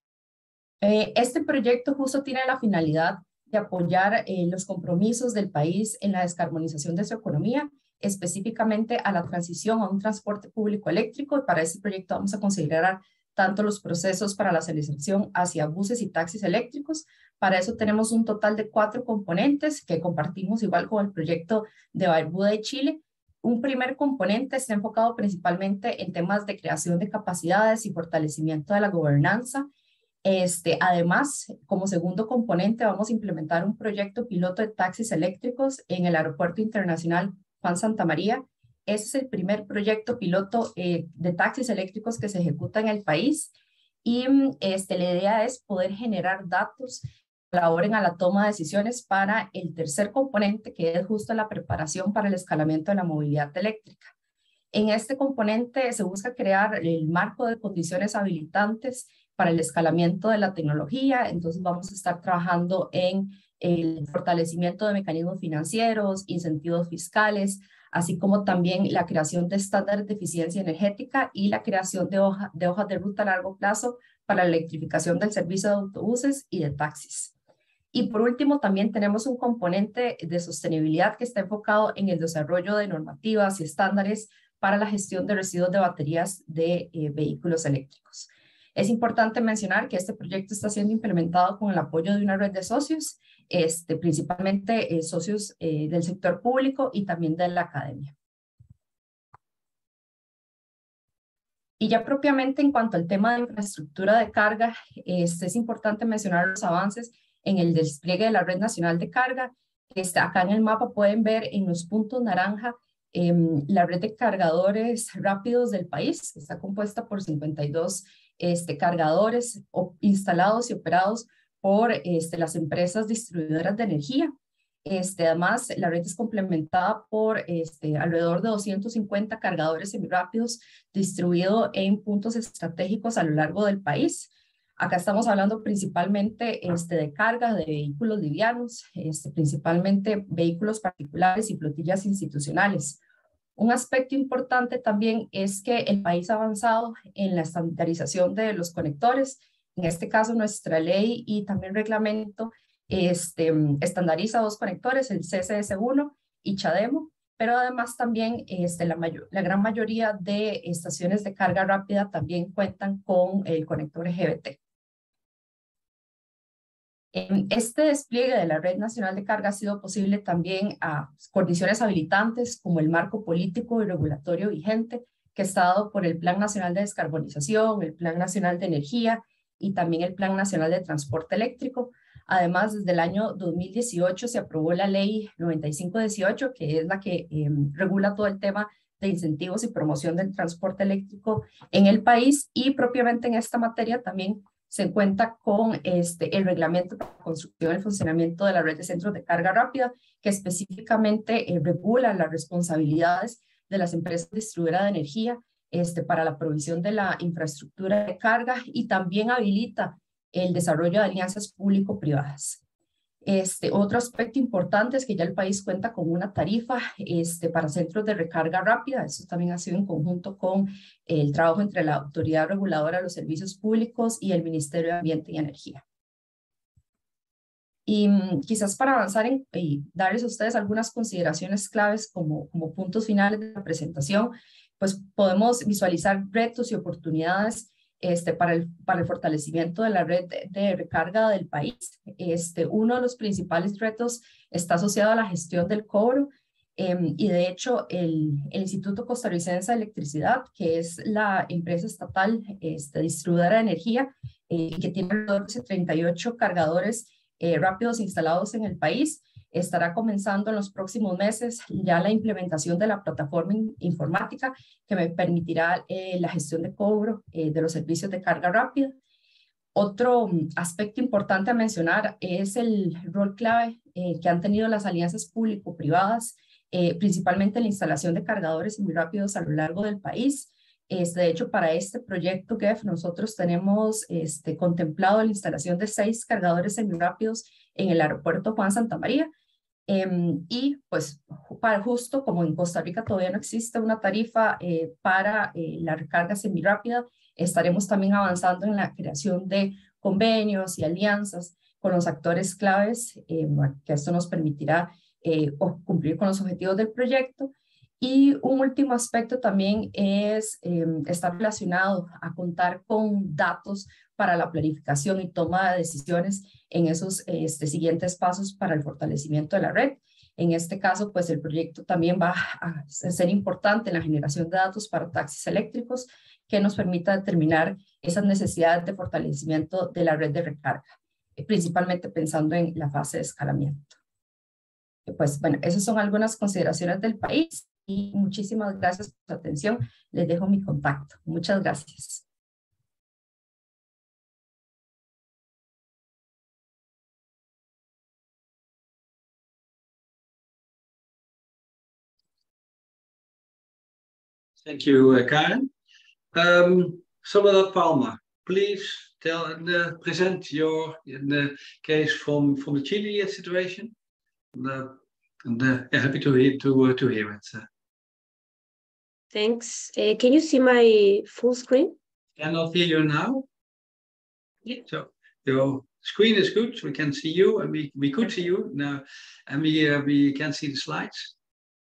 Speaker 6: Este proyecto justo tiene la finalidad de apoyar los compromisos del país en la descarbonización de su economía, específicamente a la transición a un transporte público eléctrico, y para este proyecto vamos a considerar tanto los procesos para la selección hacia buses y taxis eléctricos. Para eso tenemos un total de 4 componentes que compartimos igual con el proyecto de Barbuda de Chile. Un primer componente está enfocado principalmente en temas de creación de capacidades y fortalecimiento de la gobernanza. Además, como segundo componente, vamos a implementar un proyecto piloto de taxis eléctricos en el Aeropuerto Internacional Juan Santamaría. Ese es el primer proyecto piloto de taxis eléctricos que se ejecuta en el país. Y la idea es poder generar datos que colaboren a la toma de decisiones para el tercer componente, que es justo la preparación para el escalamiento de la movilidad eléctrica. En este componente se busca crear el marco de condiciones habilitantes para el escalamiento de la tecnología. Entonces vamos a estar trabajando en el fortalecimiento de mecanismos financieros, incentivos fiscales, así como también la creación de estándares de eficiencia energética y la creación de hojas de ruta a largo plazo para la electrificación del servicio de autobuses y de taxis. Y por último, también tenemos un componente de sostenibilidad que está enfocado en el desarrollo de normativas y estándares para la gestión de residuos de baterías de vehículos eléctricos. Es importante mencionar que este proyecto está siendo implementado con el apoyo de una red de socios, principalmente socios del sector público y también de la academia. Y ya propiamente en cuanto al tema de infraestructura de carga, es importante mencionar los avances en el despliegue de la Red Nacional de Carga. Acá en el mapa pueden ver en los puntos naranja la red de cargadores rápidos del país, que está compuesta por 52 cargadores instalados y operados por las empresas distribuidoras de energía. Además, la red es complementada por alrededor de 250 cargadores semirápidos distribuidos en puntos estratégicos a lo largo del país. Acá estamos hablando principalmente de carga de vehículos livianos, principalmente vehículos particulares y flotillas institucionales. Un aspecto importante también es que el país ha avanzado en la estandarización de los conectores. En este caso, nuestra ley y también reglamento estandariza 2 conectores, el CSS1 y CHAdeMO, pero además también la gran mayoría de estaciones de carga rápida también cuentan con el conector GBT. Este despliegue de la Red Nacional de Carga ha sido posible también a condiciones habilitantes como el marco político y regulatorio vigente que está dado por el Plan Nacional de Descarbonización, el Plan Nacional de Energía y también el Plan Nacional de Transporte Eléctrico. Además, desde el año 2018 se aprobó la Ley 9518, que es la que regula todo el tema de incentivos y promoción del transporte eléctrico en el país, y propiamente en esta materia también se cuenta con el reglamento para la construcción y el funcionamiento de la red de centros de carga rápida, que específicamente regula las responsabilidades de las empresas distribuidoras de energía para la provisión de la infraestructura de carga, y también habilita el desarrollo de alianzas público-privadas. Otro aspecto importante es que ya el país cuenta con una tarifa para centros de recarga rápida. Eso también ha sido en conjunto con el trabajo entre la Autoridad Reguladora de los Servicios Públicos y el Ministerio de Ambiente y Energía. Y quizás para avanzar y darles a ustedes algunas consideraciones claves como puntos finales de la presentación, pues podemos visualizar retos y oportunidades para el fortalecimiento de la red de recarga del país. Uno de los principales retos está asociado a la gestión del cobro, y de hecho el Instituto Costarricense de Electricidad, que es la empresa estatal distribuidora de energía, que tiene alrededor de 38 cargadores rápidos instalados en el país, estará comenzando en los próximos meses ya la implementación de la plataforma informática que me permitirá la gestión de cobro de los servicios de carga rápida. Otro aspecto importante a mencionar es el rol clave que han tenido las alianzas público-privadas, principalmente en la instalación de cargadores muy rápidos a lo largo del país. De hecho, para este proyecto GEF nosotros tenemos contemplado la instalación de 6 cargadores semirápidos en el aeropuerto Juan Santamaría. Y pues justo como en Costa Rica todavía no existe una tarifa para la recarga semirápida, estaremos también avanzando en la creación de convenios y alianzas con los actores claves, que esto nos permitirá cumplir con los objetivos del proyecto. Y un último aspecto también está relacionado a contar con datos para la planificación y toma de decisiones en esos siguientes pasos para el fortalecimiento de la red. En este caso, pues el proyecto también va a ser importante en la generación de datos para taxis eléctricos que nos permita determinar esas necesidades de fortalecimiento de la red de recarga, principalmente pensando en la fase de escalamiento. Pues bueno, esas son algunas consideraciones del país y muchísimas gracias por su atención. Les dejo mi contacto. Muchas gracias.
Speaker 1: Thank you, Karen. Soledad Palma, please present your case from the Chile situation. Happy to hear it.
Speaker 7: Thanks. Can you see my full screen?
Speaker 1: Cannot hear you now.
Speaker 7: Yeah.
Speaker 1: So your screen is good. We can see you, and we could see you now, and we can see the slides.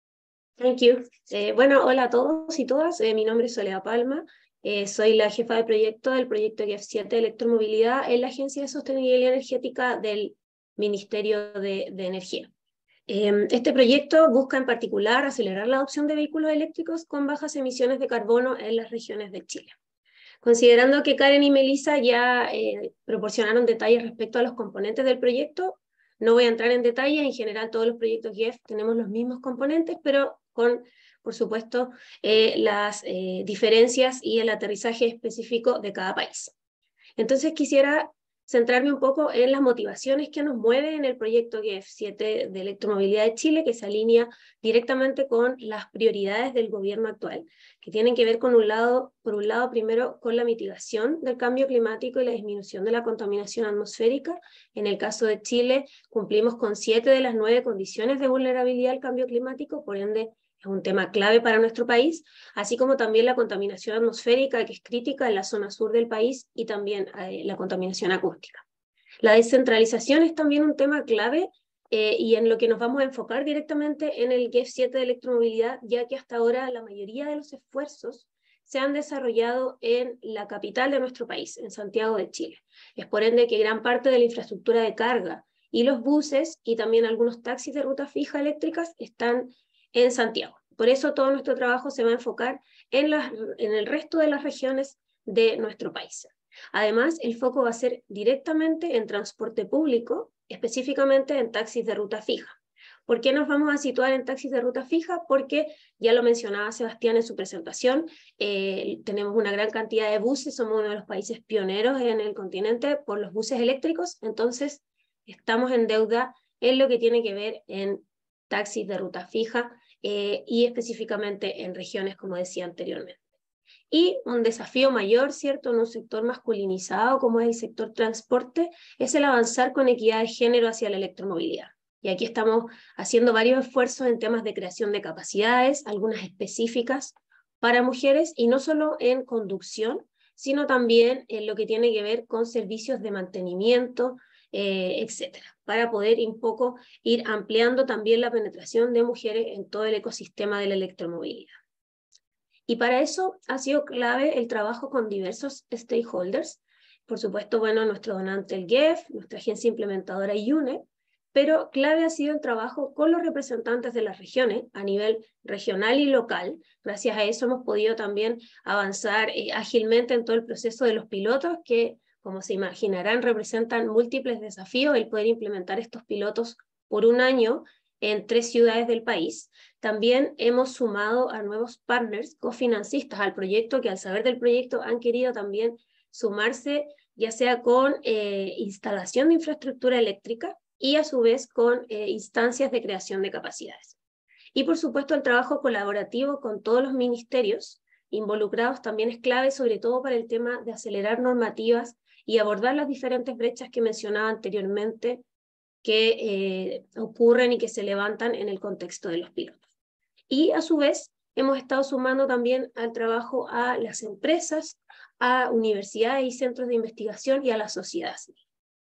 Speaker 7: Thank you. Bueno, hola a todos y todas. Mi nombre es Soledad Palma. Soy la jefa de proyecto del proyecto GEF 7 Electromovilidad en la Agencia de Sostenibilidad Energética del Ministerio de Energía. Este proyecto busca en particular acelerar la adopción de vehículos eléctricos con bajas emisiones de carbono en las regiones de Chile. Considerando que Karen y Melissa ya proporcionaron detalles respecto a los componentes del proyecto, no voy a entrar en detalle. En general todos los proyectos GEF tenemos los mismos componentes, pero con, por supuesto, las diferencias y el aterrizaje específico de cada país. Entonces quisiera centrarme un poco en las motivaciones que nos mueven en el proyecto GEF 7 de electromovilidad de Chile, que se alinea directamente con las prioridades del gobierno actual, que tienen que ver con por un lado primero con la mitigación del cambio climático y la disminución de la contaminación atmosférica. En el caso de Chile cumplimos con 7 de las 9 condiciones de vulnerabilidad al cambio climático, por ende es un tema clave para nuestro país, así como también la contaminación atmosférica, que es crítica en la zona sur del país, y también la contaminación acústica. La descentralización es también un tema clave y en lo que nos vamos a enfocar directamente en el GEF 7 de electromovilidad, ya que hasta ahora la mayoría de los esfuerzos se han desarrollado en la capital de nuestro país, en Santiago de Chile. Es por ende que gran parte de la infraestructura de carga y los buses y también algunos taxis de ruta fija eléctricas están en Santiago. Por eso todo nuestro trabajo se va a enfocar en el resto de las regiones de nuestro país. Además, el foco va a ser directamente en transporte público, específicamente en taxis de ruta fija. ¿Por qué nos vamos a situar en taxis de ruta fija? Porque ya lo mencionaba Sebastián en su presentación, tenemos una gran cantidad de buses, somos uno de los países pioneros en el continente por los buses eléctricos, entonces estamos en deuda en lo que tiene que ver en taxis de ruta fija y específicamente en regiones, como decía anteriormente. Y un desafío mayor, ¿cierto?, en un sector masculinizado como es el sector transporte, es el avanzar con equidad de género hacia la electromovilidad. Y aquí estamos haciendo varios esfuerzos en temas de creación de capacidades, algunas específicas para mujeres, y no solo en conducción, sino también en lo que tiene que ver con servicios de mantenimiento, etcétera, para poder un poco ir ampliando también la penetración de mujeres en todo el ecosistema de la electromovilidad. Y para eso ha sido clave el trabajo con diversos stakeholders. Por supuesto, bueno, nuestro donante, el GEF, nuestra agencia implementadora IUNE, pero clave ha sido el trabajo con los representantes de las regiones a nivel regional y local. Gracias a eso hemos podido también avanzar ágilmente en todo el proceso de los pilotos que, como se imaginarán, representan múltiples desafíos el poder implementar estos pilotos por un año en 3 ciudades del país. También hemos sumado a nuevos partners cofinancistas al proyecto que al saber del proyecto han querido también sumarse ya sea con instalación de infraestructura eléctrica y a su vez con instancias de creación de capacidades. Y por supuesto el trabajo colaborativo con todos los ministerios involucrados también es clave, sobre todo para el tema de acelerar normativas y abordar las diferentes brechas que mencionaba anteriormente que ocurren y que se levantan en el contexto de los pilotos. Y a su vez hemos estado sumando también al trabajo a las empresas, a universidades y centros de investigación y a la sociedad civil.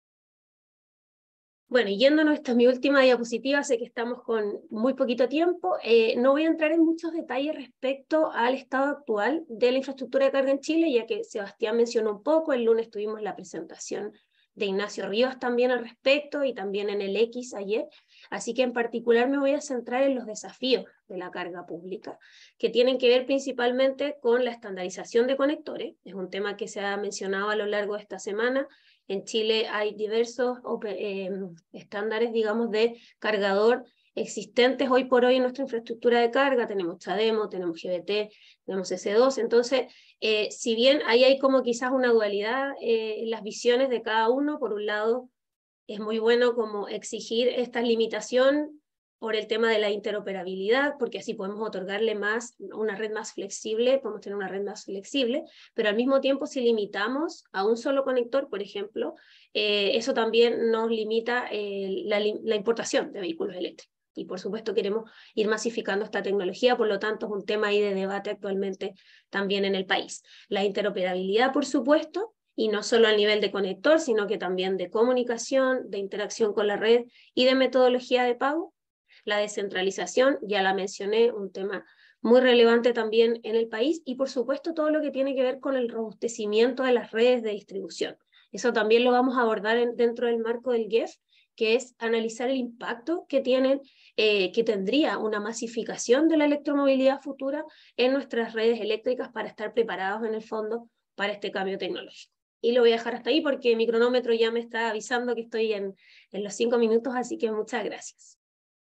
Speaker 7: Bueno, y yéndonos, esta es mi última diapositiva, sé que estamos con muy poquito tiempo, no voy a entrar en muchos detalles respecto al estado actual de la infraestructura de carga en Chile, ya que Sebastián mencionó un poco, el lunes tuvimos la presentación de Ignacio Rivas también al respecto y también en el X ayer, así que en particular me voy a centrar en los desafíos de la carga pública, que tienen que ver principalmente con la estandarización de conectores, es un tema que se ha mencionado a lo largo de esta semana. En Chile hay diversos estándares, digamos, de cargador existentes hoy por hoy en nuestra infraestructura de carga, tenemos CHAdeMO, tenemos GBT, tenemos S2, entonces, si bien ahí hay como quizás una dualidad en las visiones de cada uno, por un lado, es muy bueno como exigir esta limitación por el tema de la interoperabilidad, porque así podemos otorgarle más, una red más flexible, podemos tener una red más flexible, pero al mismo tiempo si limitamos a un solo conector, por ejemplo, eso también nos limita la importación de vehículos eléctricos. Y por supuesto queremos ir masificando esta tecnología, por lo tanto es un tema ahí de debate actualmente también en el país. La interoperabilidad, por supuesto, y no solo a nivel de conector, sino que también de comunicación, de interacción con la red y de metodología de pago. La descentralización, ya la mencioné, un tema muy relevante también en el país, y por supuesto todo lo que tiene que ver con el robustecimiento de las redes de distribución. Eso también lo vamos a abordar dentro del marco del GEF, que es analizar el impacto que que tendría una masificación de la electromovilidad futura en nuestras redes eléctricas para estar preparados en el fondo para este cambio tecnológico. Y lo voy a dejar hasta ahí porque mi cronómetro ya me está avisando que estoy en los 5 minutos, así que muchas gracias.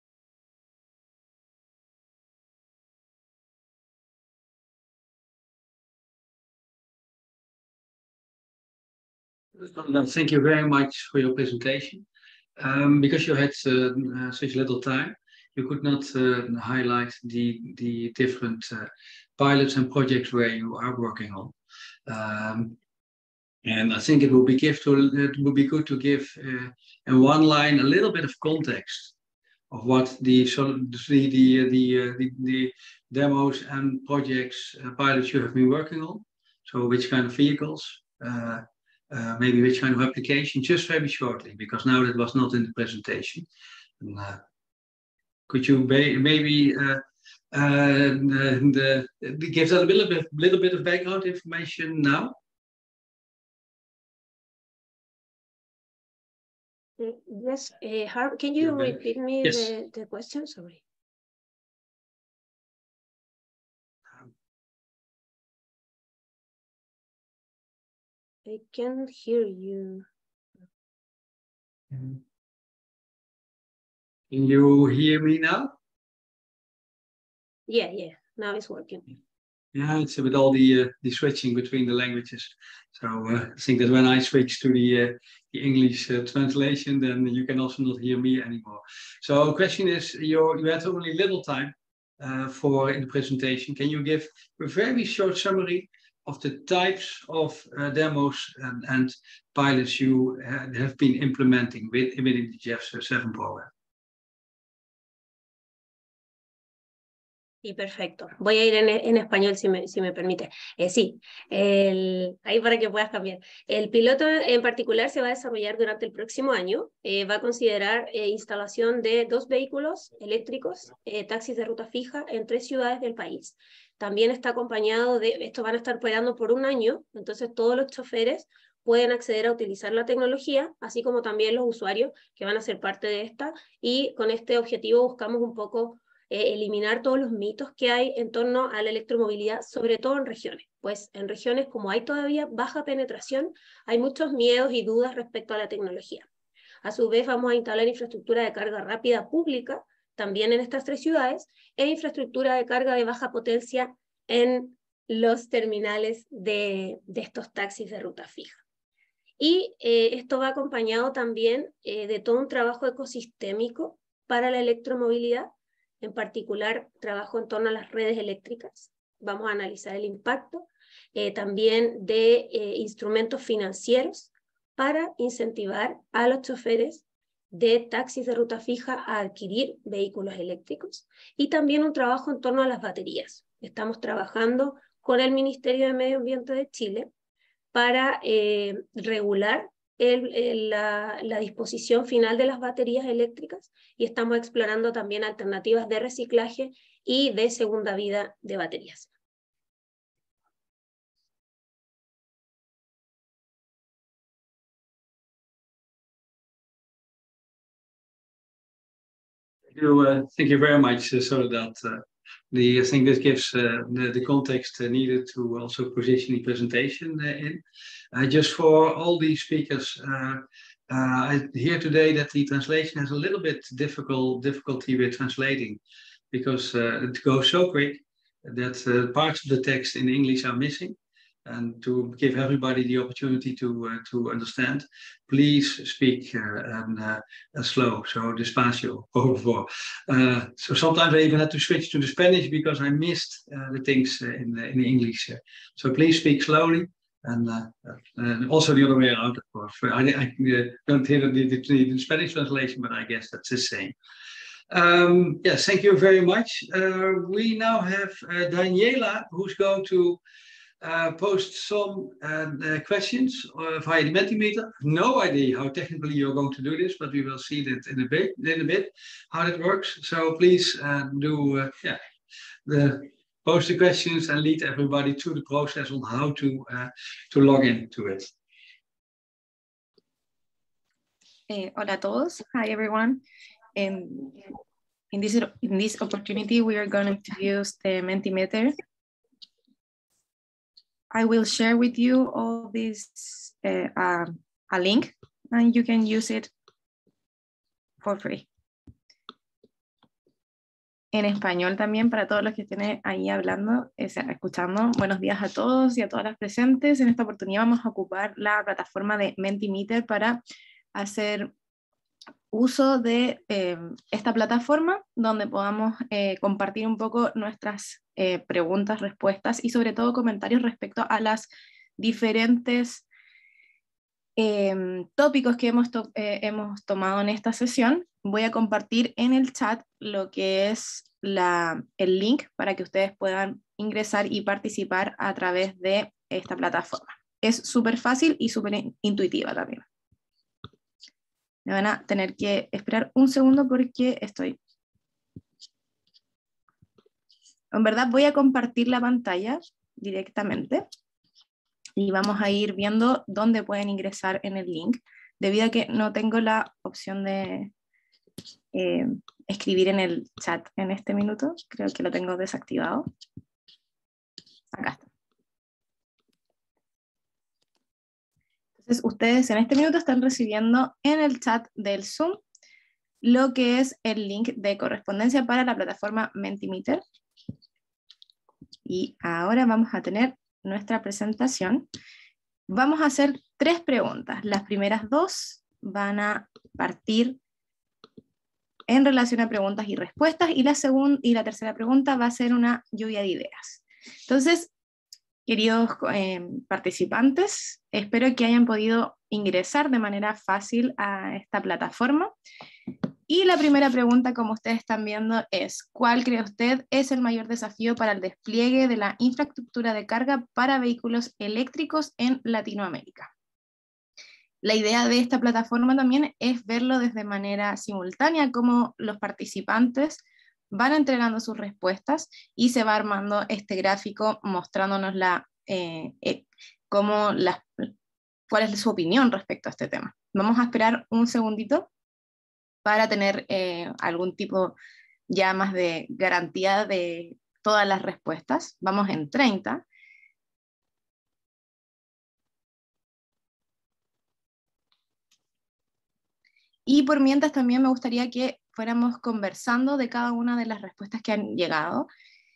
Speaker 1: Thank you very much for your presentation. Because you had such little time, you could not highlight the different pilots and projects where you are working on. And I think it would be good to give in one line a little bit of context of what the demos and projects, pilots you have been working on. So which kind of vehicles, maybe which kind of application, just very shortly, because now that was not in the presentation. And, could you maybe give that a little bit of background information now?
Speaker 7: Yes, Harv, can you repeat me
Speaker 1: yes.
Speaker 7: the question? Sorry. I can't hear you.
Speaker 1: Can you hear me now?
Speaker 7: Yeah, now it's working.
Speaker 1: Yeah, it's with all the switching between the languages. So I think that when I switch to the English translation, then you can also not hear me anymore. So the question is, you had only little time in the presentation. Can you give a very short summary of the types of demos and pilots you have been implementing within the GEF 7 program?
Speaker 7: Y perfecto. Voy a ir en español si me permite. Sí, ahí para que puedas cambiar. El piloto en particular se va a desarrollar durante el próximo año. Va a considerar instalación de 2 vehículos eléctricos, taxis de ruta fija en 3 ciudades del país. También está acompañado de, estos van a estar operando por 1 año, entonces todos los choferes pueden acceder a utilizar la tecnología, así como también los usuarios que van a ser parte de esta, y con este objetivo buscamos un poco eliminar todos los mitos que hay en torno a la electromovilidad, sobre todo en regiones, pues en regiones como hay todavía baja penetración, hay muchos miedos y dudas respecto a la tecnología. A su vez vamos a instalar infraestructura de carga rápida pública, también en estas 3 ciudades, e infraestructura de carga de baja potencia en los terminales de estos taxis de ruta fija. Y esto va acompañado también de todo un trabajo ecosistémico para la electromovilidad, en particular trabajo en torno a las redes eléctricas. Vamos a analizar el impacto también de instrumentos financieros para incentivar a los choferes de taxis de ruta fija a adquirir vehículos eléctricos, y también un trabajo en torno a las baterías. Estamos trabajando con el Ministerio de Medio Ambiente de Chile para regular la disposición final de las baterías eléctricas, y estamos explorando también alternativas de reciclaje y de segunda vida de baterías.
Speaker 1: Thank you very much, Soledad. I think this gives the context needed to also position the presentation in. Just for all the speakers, I hear today that the translation has a little bit difficulty with translating, because it goes so quick that parts of the text in English are missing. And to give everybody the opportunity to understand, please speak slow, so despacio, por favor. So sometimes I even had to switch to the Spanish because I missed the things in English. So please speak slowly, and also the other way around, of course. I don't hear the Spanish translation, but I guess that's the same. Yes, thank you very much. We now have Daniela, who's going to post some questions via the Mentimeter. No idea how technically you're going to do this, but we will see that in a bit how that works. So please post the questions and lead everybody through the process on how to log into it.
Speaker 8: Hola a todos. Hi everyone. In this opportunity, we are going to use the Mentimeter. I will share with you all this, a link, and you can use it for free. En español también, para todos los que estén ahí hablando, escuchando. Buenos días a todos y a todas las presentes. En esta oportunidad vamos a ocupar la plataforma de Mentimeter para hacer uso de esta plataforma, donde podamos compartir un poco nuestras preguntas, respuestas y sobre todo comentarios respecto a las diferentes tópicos que hemos tomado en esta sesión. Voy a compartir en el chat lo que es el link para que ustedes puedan ingresar y participar a través de esta plataforma. Es súper fácil y súper intuitiva también. Me van a tener que esperar un segundo porque estoy... En verdad voy a compartir la pantalla directamente y vamos a ir viendo dónde pueden ingresar en el link, debido a que no tengo la opción de escribir en el chat en este minuto. Creo que lo tengo desactivado. Acá está. Entonces ustedes en este minuto están recibiendo en el chat del Zoom lo que es el link de correspondencia para la plataforma Mentimeter. Y ahora vamos a tener nuestra presentación. Vamos a hacer 3 preguntas. Las primeras 2 van a partir en relación a preguntas y respuestas, y la tercera pregunta va a ser una lluvia de ideas. Entonces, queridos participantes, espero que hayan podido ingresar de manera fácil a esta plataforma. Y la primera pregunta, como ustedes están viendo, es ¿cuál cree usted es el mayor desafío para el despliegue de la infraestructura de carga para vehículos eléctricos en Latinoamérica? La idea de esta plataforma también es verlo desde manera simultánea, como los participantes van entregando sus respuestas y se va armando este gráfico mostrándonos cuál es su opinión respecto a este tema. Vamos a esperar un segundito para tener algún tipo ya más de garantía de todas las respuestas. Vamos en 30. Y por mientras también me gustaría que fuéramos conversando de cada una de las respuestas que han llegado.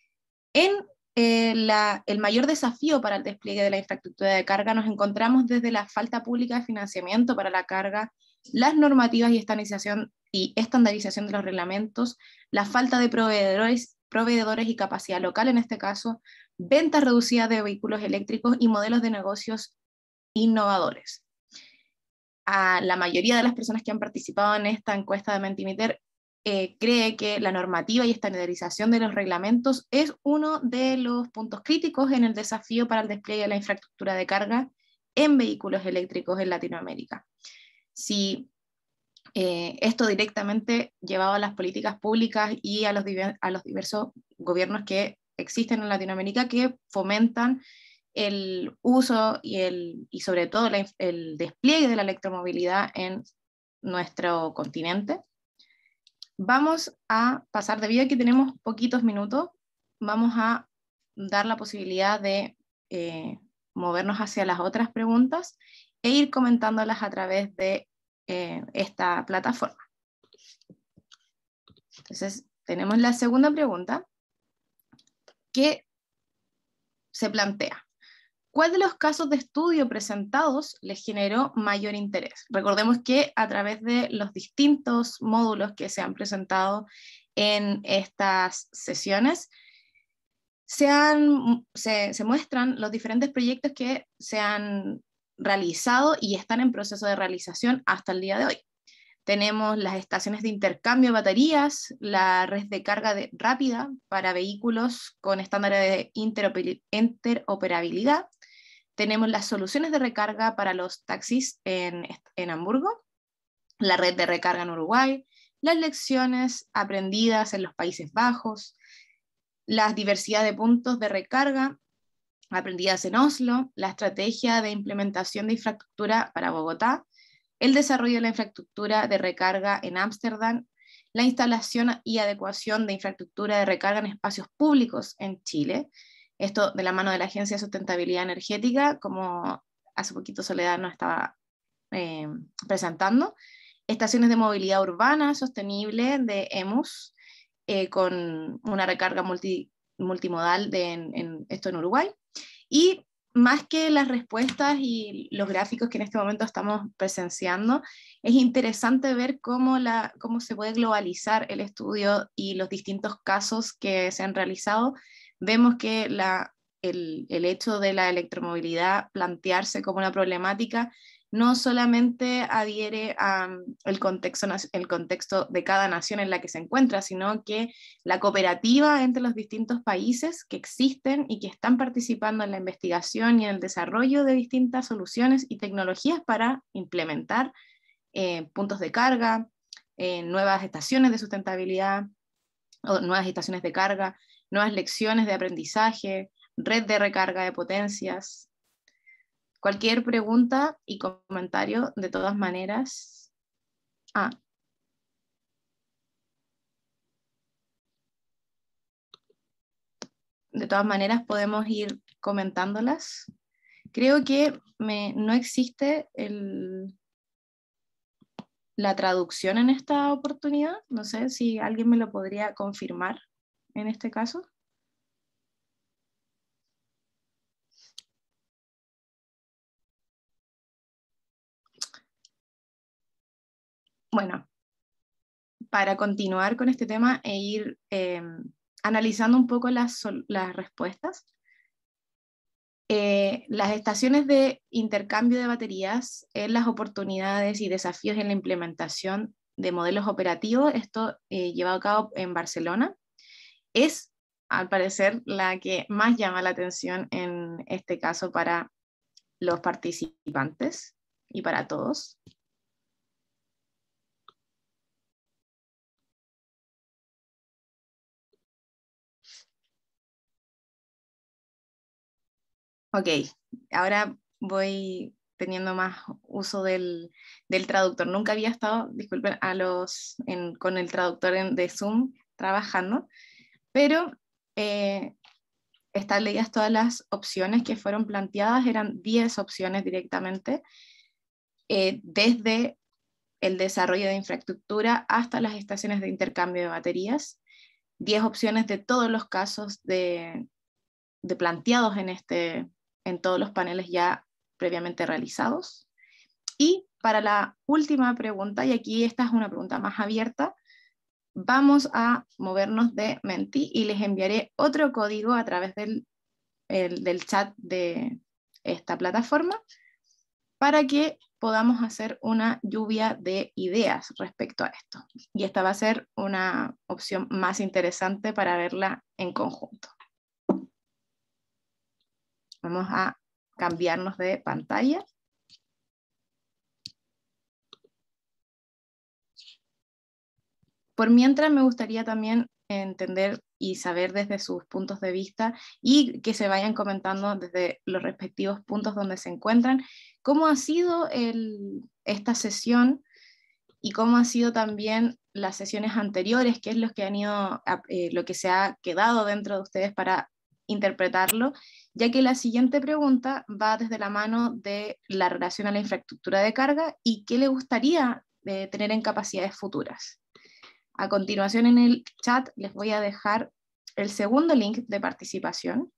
Speaker 8: El mayor desafío para el despliegue de la infraestructura de carga nos encontramos desde la falta pública de financiamiento para la carga, las normativas y estandarización de los reglamentos, la falta de proveedores y capacidad local, en este caso, ventas reducidas de vehículos eléctricos y modelos de negocios innovadores. A la mayoría de las personas que han participado en esta encuesta de Mentimeter cree que la normativa y estandarización de los reglamentos es uno de los puntos críticos en el desafío para el despliegue de la infraestructura de carga en vehículos eléctricos en Latinoamérica. Si esto directamente llevado a las políticas públicas y a los diversos gobiernos que existen en Latinoamérica que fomentan el uso y sobre todo el despliegue de la electromovilidad en nuestro continente. Vamos a pasar, debido a que tenemos poquitos minutos, vamos a dar la posibilidad de movernos hacia las otras preguntas e ir comentándolas a través de esta plataforma. Entonces, tenemos la segunda pregunta que se plantea. ¿Cuál de los casos de estudio presentados les generó mayor interés? Recordemos que a través de los distintos módulos que se han presentado en estas sesiones, se muestran los diferentes proyectos que se han realizado y están en proceso de realización hasta el día de hoy. Tenemos las estaciones de intercambio de baterías, la red de carga rápida para vehículos con estándares de interoperabilidad. Tenemos las soluciones de recarga para los taxis en Hamburgo, la red de recarga en Uruguay, las lecciones aprendidas en los Países Bajos, la diversidad de puntos de recarga aprendidas en Oslo, la estrategia de implementación de infraestructura para Bogotá, el desarrollo de la infraestructura de recarga en Ámsterdam, la instalación y adecuación de infraestructura de recarga en espacios públicos en Chile, esto de la mano de la Agencia de Sustentabilidad Energética, como hace poquito Soledad nos estaba presentando, estaciones de movilidad urbana sostenible de EMUS, con una recarga multimodal esto en Uruguay, y más que las respuestas y los gráficos que en este momento estamos presenciando, es interesante ver cómo se puede globalizar el estudio y los distintos casos que se han realizado. Vemos que el hecho de la electromovilidad plantearse como una problemática no solamente adhiere al contexto de cada nación en la que se encuentra, sino que la cooperativa entre los distintos países que existen y que están participando en la investigación y en el desarrollo de distintas soluciones y tecnologías para implementar puntos de carga, nuevas estaciones de sustentabilidad, o nuevas estaciones de carga, nuevas lecciones de aprendizaje, red de recarga de potencias. Cualquier pregunta y comentario, de todas maneras. De todas maneras podemos ir comentándolas. Creo que no existe la traducción en esta oportunidad. No sé si alguien me lo podría confirmar en este caso. Bueno, para continuar con este tema e ir analizando un poco las respuestas, las estaciones de intercambio de baterías, las oportunidades y desafíos en la implementación de modelos operativos, esto llevado a cabo en Barcelona, es al parecer la que más llama la atención en este caso para los participantes y para todos. Ok, ahora voy teniendo más uso del traductor. Nunca había estado, disculpen, con el traductor de Zoom trabajando, pero están leídas todas las opciones que fueron planteadas, eran 10 opciones directamente, desde el desarrollo de infraestructura hasta las estaciones de intercambio de baterías, 10 opciones de todos los casos de planteados en todos los paneles ya previamente realizados. Y para la última pregunta, y aquí esta es una pregunta más abierta, vamos a movernos de Menti y les enviaré otro código a través del chat de esta plataforma para que podamos hacer una lluvia de ideas respecto a esto. Y esta va a ser una opción más interesante para verla en conjunto. Vamos a cambiarnos de pantalla. Por mientras me gustaría también entender y saber desde sus puntos de vista y que se vayan comentando desde los respectivos puntos donde se encuentran, cómo ha sido esta sesión y cómo ha sido también las sesiones anteriores, qué es lo que se ha quedado dentro de ustedes para interpretarlo, ya que la siguiente pregunta va desde la mano de la relación a la infraestructura de carga y qué le gustaría tener en capacidades futuras. A continuación en el chat les voy a dejar el segundo link de participación.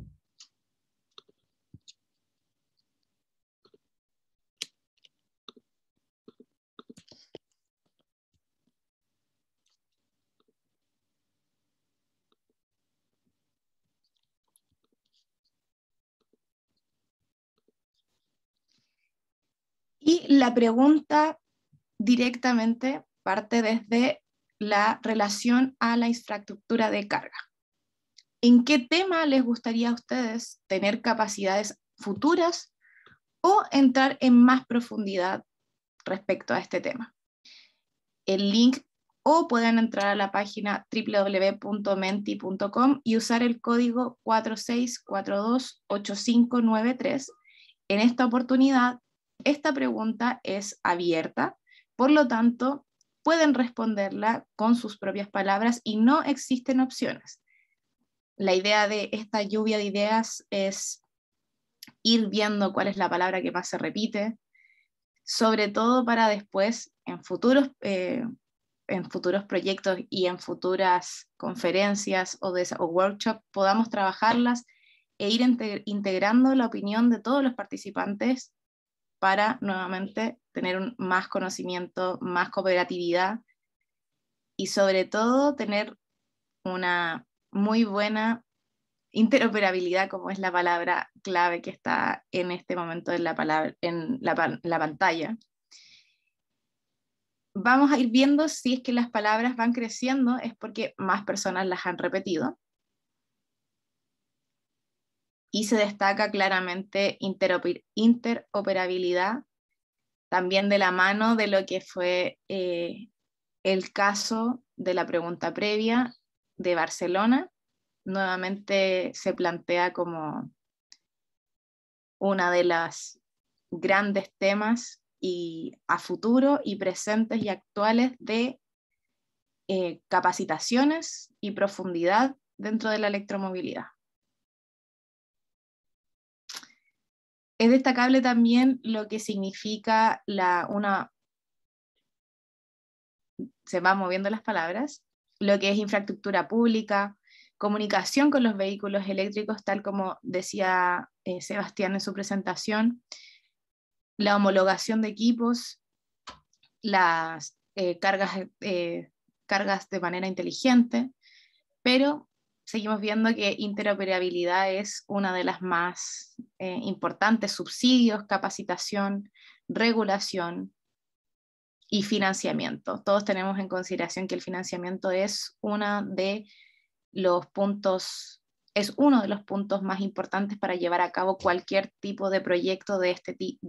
Speaker 8: Y la pregunta directamente parte desde la relación a la infraestructura de carga. ¿En qué tema les gustaría a ustedes tener capacidades futuras o entrar en más profundidad respecto a este tema? El link, o pueden entrar a la página www.menti.com y usar el código 46428593. En esta oportunidad, esta pregunta es abierta, por lo tanto, pueden responderla con sus propias palabras y no existen opciones. La idea de esta lluvia de ideas es ir viendo cuál es la palabra que más se repite, sobre todo para después, en futuros proyectos y en futuras conferencias o workshops, podamos trabajarlas e ir integrando la opinión de todos los participantes para nuevamente tener más conocimiento, más cooperatividad y sobre todo tener una muy buena interoperabilidad, como es la palabra clave que está en este momento en la pantalla. Vamos a ir viendo si es que las palabras van creciendo, es porque más personas las han repetido. Y se destaca claramente interoperabilidad, también de la mano de lo que fue el caso de la pregunta previa de Barcelona. Nuevamente se plantea como una de las grandes temas y a futuro y presentes y actuales de capacitaciones y profundidad dentro de la electromovilidad. Es destacable también lo que significa se van moviendo las palabras, lo que es infraestructura pública, comunicación con los vehículos eléctricos, tal como decía Sebastián en su presentación, la homologación de equipos, las cargas de manera inteligente, pero seguimos viendo que interoperabilidad es una de las más importantes: subsidios, capacitación, regulación, y financiamiento. Todos tenemos en consideración que el financiamiento es uno de los puntos más importantes para llevar a cabo cualquier tipo de proyecto de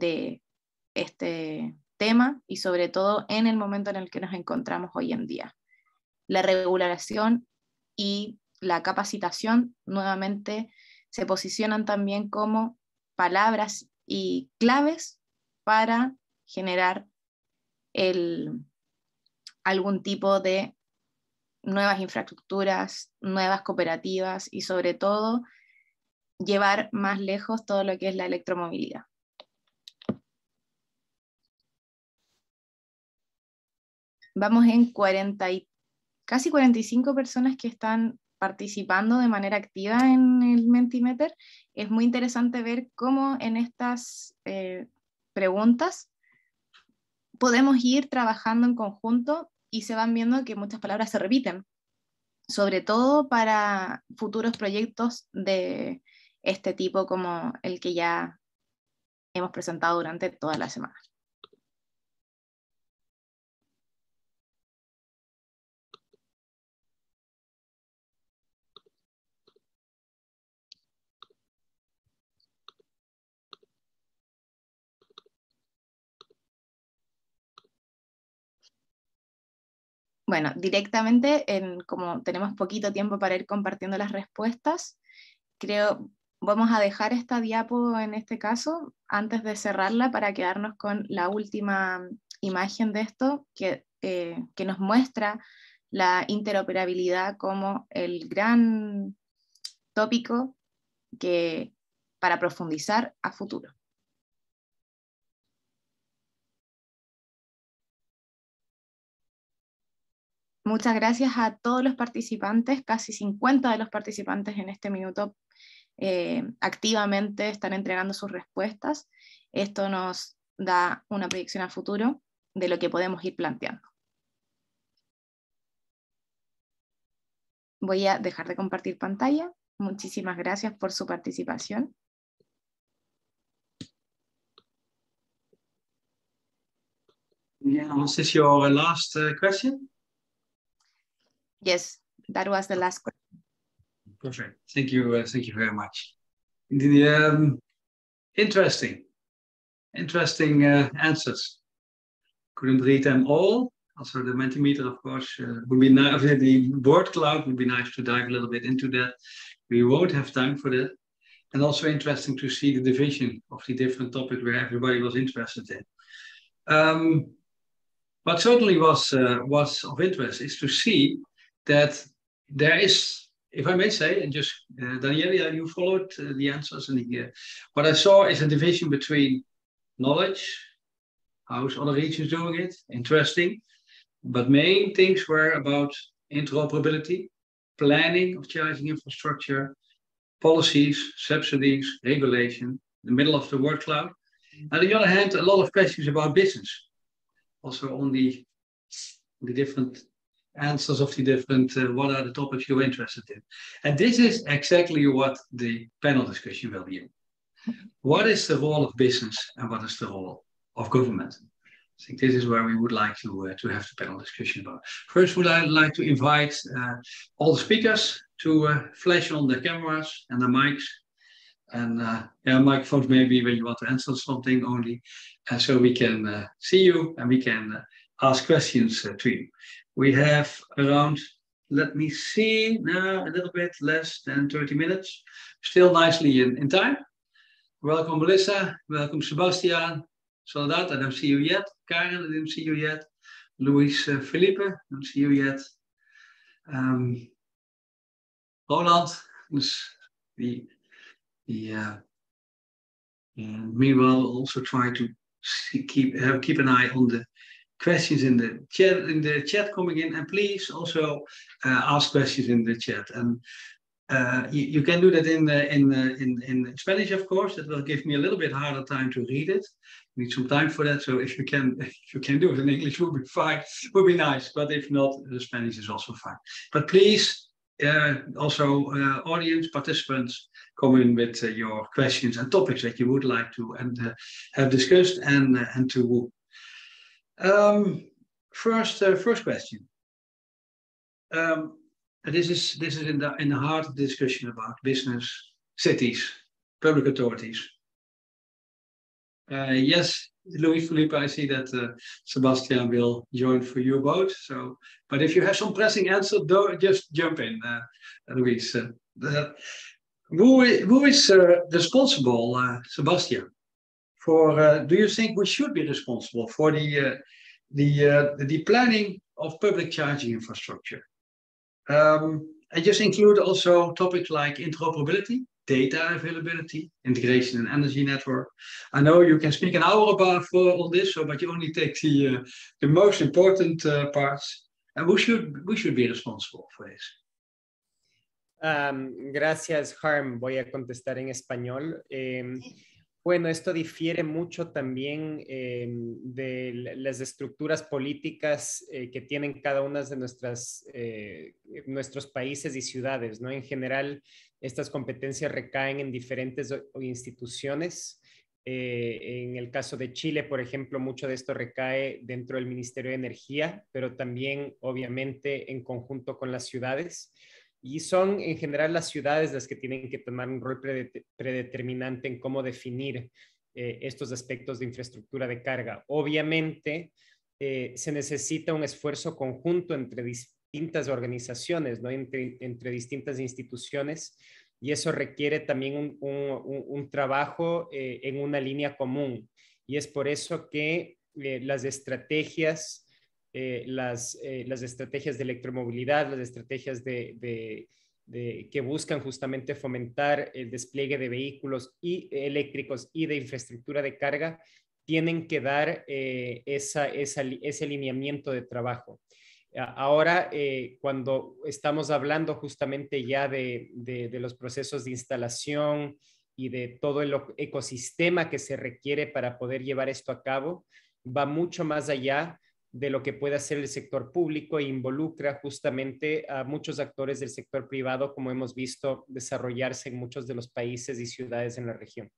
Speaker 8: este tema, y sobre todo en el momento en el que nos encontramos hoy en día. La regulación y la capacitación nuevamente se posicionan también como palabras y claves para generar algún tipo de nuevas infraestructuras, nuevas cooperativas y sobre todo llevar más lejos todo lo que es la electromovilidad. Vamos en casi 45 personas que están participando de manera activa en el Mentimeter. Es muy interesante ver cómo en estas preguntas podemos ir trabajando en conjunto y se van viendo que muchas palabras se repiten, sobre todo para futuros proyectos de este tipo como el que ya hemos presentado durante toda la semana. Bueno, directamente, como tenemos poquito tiempo para ir compartiendo las respuestas, creo vamos a dejar esta diapo en este caso, antes de cerrarla, para quedarnos con la última imagen de esto, que nos muestra la interoperabilidad como el gran tópico para profundizar a futuro. Muchas gracias a todos los participantes, casi 50 de los participantes en este minuto activamente están entregando sus respuestas. Esto nos da una proyección a futuro de lo que podemos ir planteando. Voy a dejar de compartir pantalla. Muchísimas gracias por su participación.
Speaker 1: Yeah, was this your last question?
Speaker 8: Yes, that was the last question.
Speaker 1: Perfect. Thank you very much. Interesting answers. Couldn't read them all. Also, the Mentimeter, of course, would be nice. The word cloud would be nice to dive a little bit into that. We won't have time for that. And also interesting to see the division of the different topics where everybody was interested in. What certainly was of interest is to see that there is, if I may say, and just Daniela, you followed the answers, and what I saw is a division between knowledge, how's other regions doing it, interesting, but main things were about interoperability, planning of charging infrastructure, policies, subsidies, regulation, the middle of the word cloud. On the other hand, a lot of questions about business, also on the different answers of the different, what are the topics you're interested in. And this is exactly what the panel discussion will be. What is the role of business and what is the role of government? I think this is where we would like to have the panel discussion about. First, would I like to invite all the speakers to flash on the cameras and the mics. And microphones maybe when you want to answer something only, so we can see you and we can ask questions to you. We have around, let me see, now a little bit less than 30 minutes, still nicely in time. Welcome Melissa, welcome Sebastian, Soledad, I don't see you yet. Karen, I didn't see you yet. Luis Felipe, I don't see you yet. Roland, meanwhile, also try to keep an eye on the questions in the chat coming in, and please also ask questions in the chat. And you can do that in Spanish, of course. That will give me a little bit harder time to read it. Need some time for that. So if you can do it in English, would be fine. Would be nice. But if not, the Spanish is also fine. But please, also audience participants, come in with your questions and topics that you would like to have discussed and to First question. This is in the heart of the discussion about business, cities, public authorities. Yes, Louis Philippe, I see that Sebastian will join for your vote. So, but if you have some pressing answer, just jump in, Louis. Who is responsible, Sebastian? For do you think we should be responsible for the planning of public charging infrastructure? And just include also topics like interoperability, data availability, integration and energy network. I know you can speak an hour about on this, but you only take the most important parts. And we should be responsible for this.
Speaker 3: Gracias, Harm. Voy a contestar en español. Bueno, esto difiere mucho también de las estructuras políticas que tienen cada una de nuestros países y ciudades, ¿no? En general, estas competencias recaen en diferentes instituciones. En el caso de Chile, por ejemplo, mucho de esto recae dentro del Ministerio de Energía, pero también, obviamente, en conjunto con las ciudades. Y son en general las ciudades las que tienen que tomar un rol predeterminante en cómo definir estos aspectos de infraestructura de carga. Obviamente, se necesita un esfuerzo conjunto entre distintas organizaciones, ¿no? entre distintas instituciones, y eso requiere también un trabajo en una línea común. Y es por eso que las estrategias las estrategias de electromovilidad, las estrategias que buscan justamente fomentar el despliegue de vehículos eléctricos y de infraestructura de carga, tienen que dar ese alineamiento de trabajo. Ahora, cuando estamos hablando justamente ya de los procesos de instalación y de todo el ecosistema que se requiere para poder llevar esto a cabo, va mucho más allá de lo que puede hacer el sector público e involucra justamente a muchos actores del sector privado, como hemos visto desarrollarse en muchos de los países y ciudades en la región.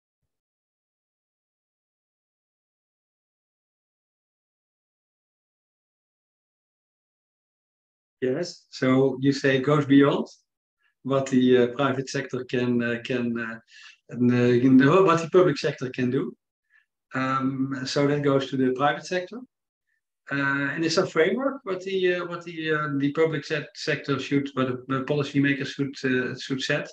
Speaker 1: Yes, so you say it goes beyond what the private sector can what the public sector can do. So that goes to the private sector. And is there a framework what the public sector should, what the policymakers should set?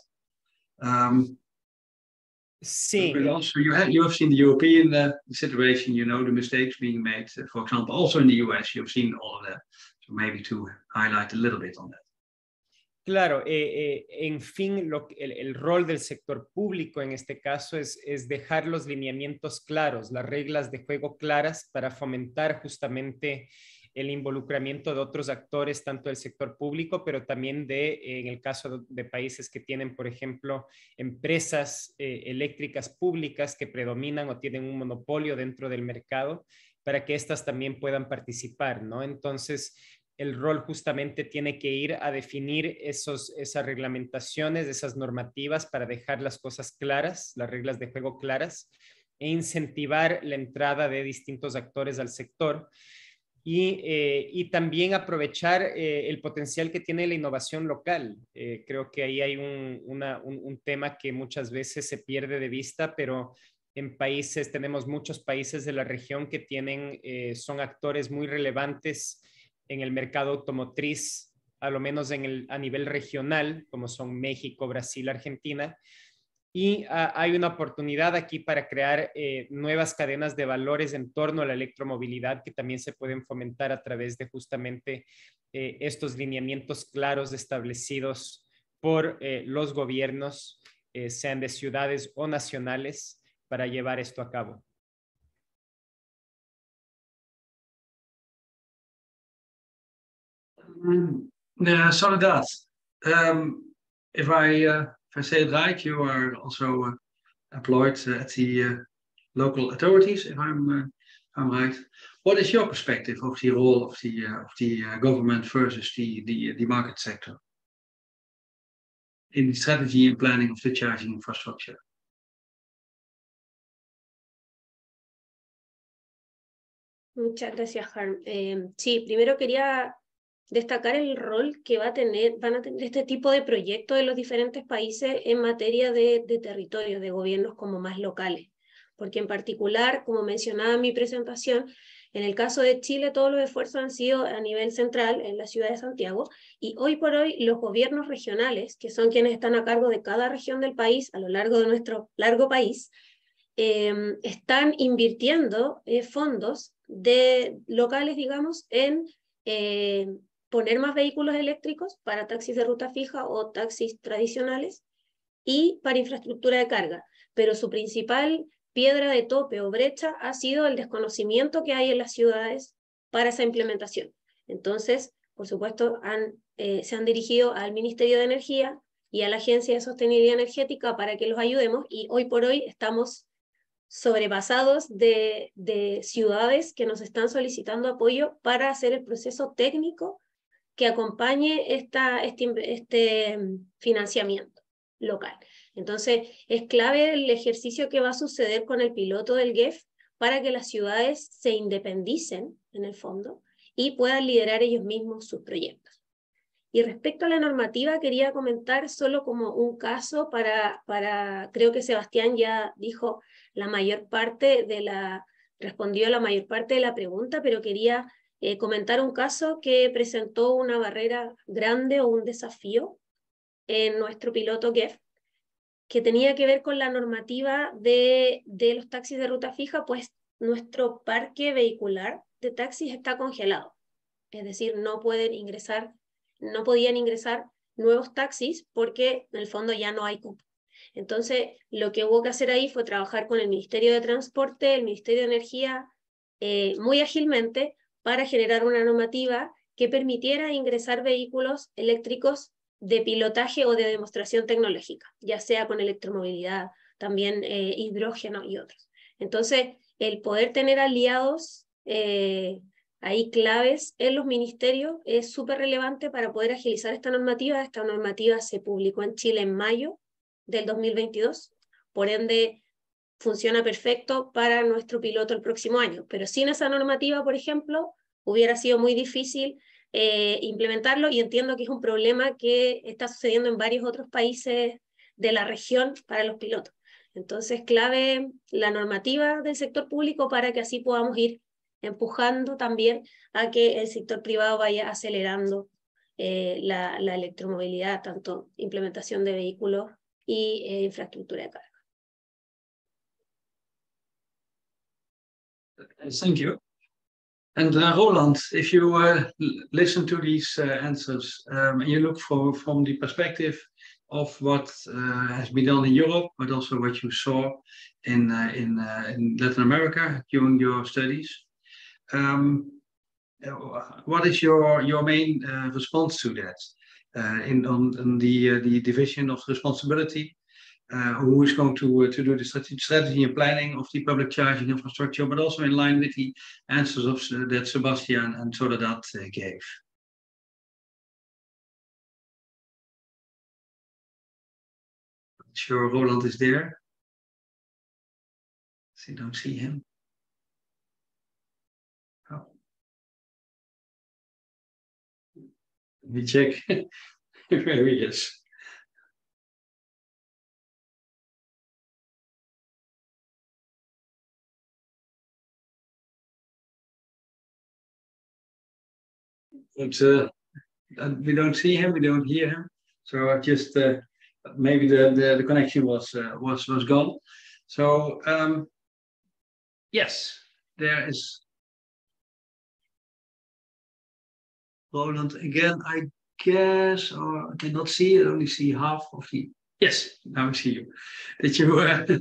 Speaker 3: Sí.
Speaker 1: But also you have seen the European situation, you know, the mistakes being made. For example, also in the US, you've seen all of that. So maybe to highlight a little bit on that.
Speaker 3: Claro, en fin, el rol del sector público en este caso es dejar los lineamientos claros, las reglas de juego claras para fomentar justamente el involucramiento de otros actores, tanto del sector público, pero también en el caso de países que tienen, por ejemplo, empresas eléctricas públicas que predominan o tienen un monopolio dentro del mercado, para que éstas también puedan participar, ¿no? Entonces, el rol justamente tiene que ir a definir esas reglamentaciones, esas normativas para dejar las cosas claras, las reglas de juego claras e incentivar la entrada de distintos actores al sector y también aprovechar el potencial que tiene la innovación local. Creo que ahí hay un tema que muchas veces se pierde de vista, pero tenemos muchos países de la región que son actores muy relevantes en el mercado automotriz, a lo menos a nivel regional, como son México, Brasil, Argentina, y hay una oportunidad aquí para crear nuevas cadenas de valores en torno a la electromovilidad que también se pueden fomentar a través de justamente estos lineamientos claros establecidos por los gobiernos, sean de ciudades o nacionales, para llevar esto a cabo.
Speaker 1: Soledad, if I say it right, you are also employed at the local authorities, if I'm right. What is your perspective of the role of the government versus the market sector in the strategy and planning of the charging infrastructure?
Speaker 7: Muchas gracias, Harm. Sí, primero quería destacar el rol que van a tener este tipo de proyectos de los diferentes países en materia de territorios, de gobiernos como más locales. Porque en particular, como mencionaba en mi presentación, en el caso de Chile todos los esfuerzos han sido a nivel central en la ciudad de Santiago, y hoy por hoy los gobiernos regionales, que son quienes están a cargo de cada región del país a lo largo de nuestro largo país, están invirtiendo fondos locales, digamos, en poner más vehículos eléctricos para taxis de ruta fija o taxis tradicionales y para infraestructura de carga. Pero su principal piedra de tope o brecha ha sido el desconocimiento que hay en las ciudades para esa implementación. Entonces, por supuesto, se han dirigido al Ministerio de Energía y a la Agencia de Sostenibilidad Energética para que los ayudemos, y hoy por hoy estamos sobrepasados de ciudades que nos están solicitando apoyo para hacer el proceso técnico que acompañe este financiamiento local. Entonces, es clave el ejercicio que va a suceder con el piloto del GEF para que las ciudades se independicen, en el fondo, y puedan liderar ellos mismos sus proyectos. Y respecto a la normativa, quería comentar solo como un caso creo que Sebastián ya dijo respondió a la mayor parte de la pregunta, pero quería comentar un caso que presentó una barrera grande o un desafío en nuestro piloto GEF, que tenía que ver con la normativa de los taxis de ruta fija, pues nuestro parque vehicular de taxis está congelado. Es decir, no podían ingresar nuevos taxis porque en el fondo ya no hay cupo. Entonces, lo que hubo que hacer ahí fue trabajar con el Ministerio de Transporte, el Ministerio de Energía, muy ágilmente para generar una normativa que permitiera ingresar vehículos eléctricos de pilotaje o de demostración tecnológica, ya sea con electromovilidad, también hidrógeno y otros. Entonces, el poder tener aliados ahí claves en los ministerios es súper relevante para poder agilizar esta normativa. Esta normativa se publicó en Chile en mayo del 2022, por ende funciona perfecto para nuestro piloto el próximo año, pero sin esa normativa, por ejemplo, hubiera sido muy difícil implementarlo, y entiendo que es un problema que está sucediendo en varios otros países de la región para los pilotos. Entonces, clave la normativa del sector público para que así podamos ir empujando también a que el sector privado vaya acelerando la electromovilidad, tanto implementación de vehículos y infraestructura de carga.
Speaker 1: Thank you. And Roland, if you listen to these answers, and you look from the perspective of what has been done in Europe, but also what you saw in Latin America during your studies, what is your main response to that on the division of responsibility? Who is going to do the strategy and planning of the public charging infrastructure, but also in line with the answers that Sebastian and Soledad gave. Not sure Roland is there. I don't see him. Oh. Let me check where he is. But we don't see him, we don't hear him. So I just maybe the connection was gone. So yes, there is Roland again, I guess, or I cannot see it, I only see half of the. Yes, now I see you. Did you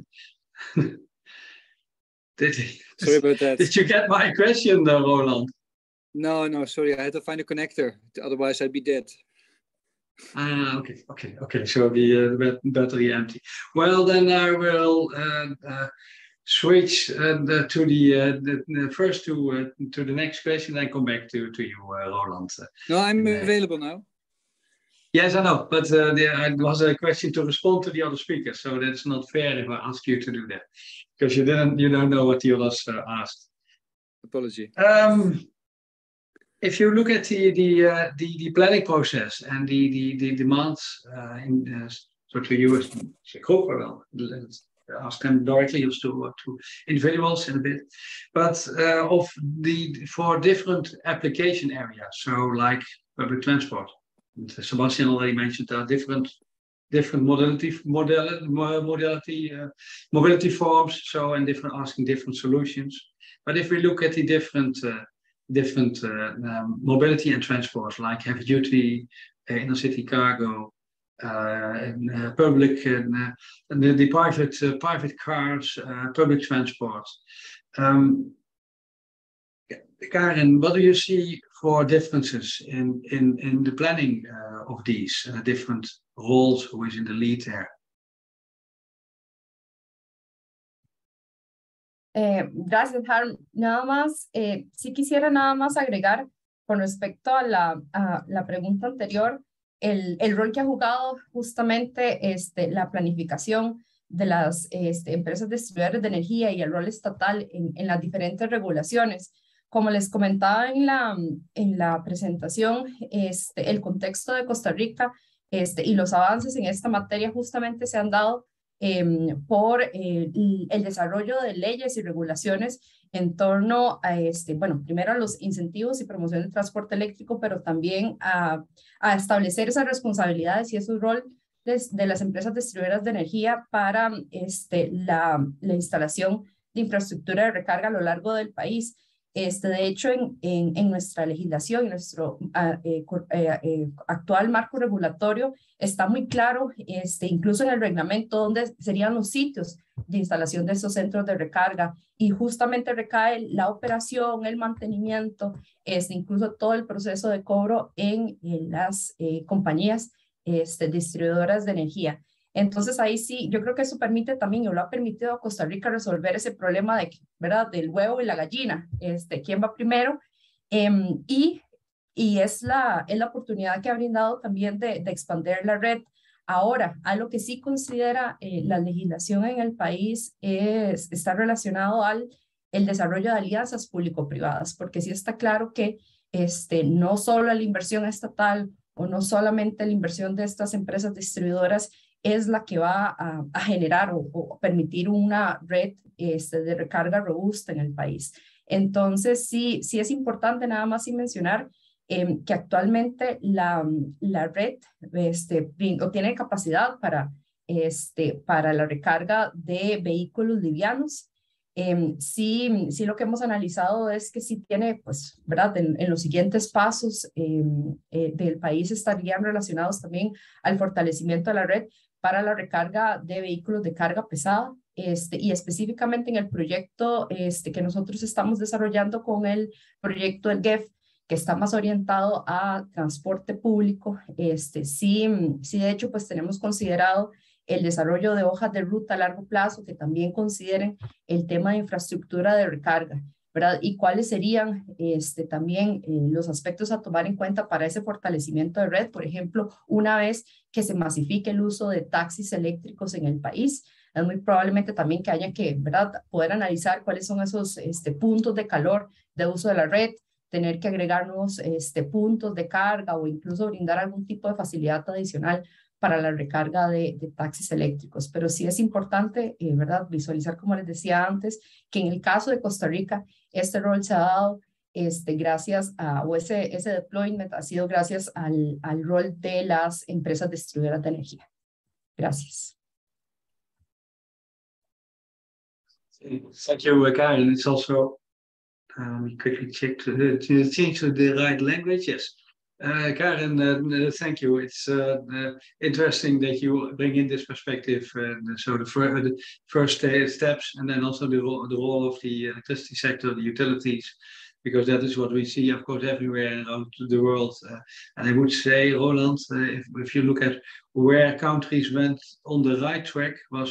Speaker 9: sorry about that.
Speaker 1: Did you get my question, Roland?
Speaker 9: No, sorry, I had to find a connector, otherwise I'd be dead.
Speaker 1: Okay. So the battery empty. Well, then I will switch to the first to the next question, and come back to you, Roland.
Speaker 9: No, I'm available now.
Speaker 1: Yes, I know, but there was a question to respond to the other speakers, so that's not fair if I ask you to do that, because you don't know what the others asked.
Speaker 9: Apology.
Speaker 1: If you look at the planning process and the demands so to you as a group, well, let's ask them directly as to individuals in a bit, but for different application areas, so like public transport. Sebastian already mentioned there are different mobility forms, so and asking different solutions. But if we look at the different mobility and transport, like heavy duty, inner city cargo, public and the private cars, public transport. Karin, what do you see for differences in the planning of these different roles? Who is in the lead there?
Speaker 6: Gracias, Harm. Nada más, sí quisiera nada más agregar con respecto a la pregunta anterior, el rol que ha jugado justamente la planificación de las empresas distribuidoras de energía y el rol estatal en las diferentes regulaciones. Como les comentaba en la presentación, el contexto de Costa Rica y los avances en esta materia justamente se han dado por el desarrollo de leyes y regulaciones en torno a, bueno, primero a los incentivos y promoción del transporte eléctrico, pero también a establecer esas responsabilidades y esos roles de las empresas distribuidoras de energía para la instalación de infraestructura de recarga a lo largo del país. De hecho, en nuestra legislación, en nuestro actual marco regulatorio, está muy claro, incluso en el reglamento, dónde serían los sitios de instalación de esos centros de recarga, y justamente recae la operación, el mantenimiento, incluso todo el proceso de cobro en las compañías distribuidoras de energía. Entonces ahí sí, yo creo que eso permite también, o lo ha permitido a Costa Rica resolver ese problema de, ¿verdad?, del huevo y la gallina, quién va primero, y es la oportunidad que ha brindado también de expandir la red. Ahora, algo que sí considera la legislación en el país está relacionado el desarrollo de alianzas público-privadas, porque sí está claro que no solo la inversión estatal o no solamente la inversión de estas empresas distribuidoras es la que va a generar o permitir una red de recarga robusta en el país. Entonces, sí es importante nada más sin mencionar que actualmente la red tiene capacidad para la recarga de vehículos livianos. Sí, lo que hemos analizado es que sí tiene, pues, ¿verdad? En los siguientes pasos del país estarían relacionados también al fortalecimiento de la red para la recarga de vehículos de carga pesada, y específicamente en el proyecto que nosotros estamos desarrollando con el proyecto del GEF, que está más orientado a transporte público. Sí, de hecho, pues tenemos considerado el desarrollo de hojas de ruta a largo plazo que también consideren el tema de infraestructura de recarga, ¿verdad? Y cuáles serían también los aspectos a tomar en cuenta para ese fortalecimiento de red. Por ejemplo, una vez que se masifique el uso de taxis eléctricos en el país, es muy probablemente también que haya que, ¿verdad?, poder analizar cuáles son esos puntos de calor de uso de la red, tener que agregar nuevos puntos de carga o incluso brindar algún tipo de facilidad adicional para la recarga de taxis eléctricos. Pero sí es importante, ¿verdad?, visualizar, como les decía antes, que en el caso de Costa Rica, este rol se ha dado gracias o ese deployment ha sido gracias al rol de las empresas distribuidoras de energía. Gracias.
Speaker 1: Thank you, Karin. It's also, we quickly check to change to the right language. Yes. Karin, thank you. It's interesting that you bring in this perspective. So the first steps, and then also the role of the electricity sector, the utilities, because that is what we see, of course, everywhere around the world. And I would say, Roland, if you look at where countries went on the right track, was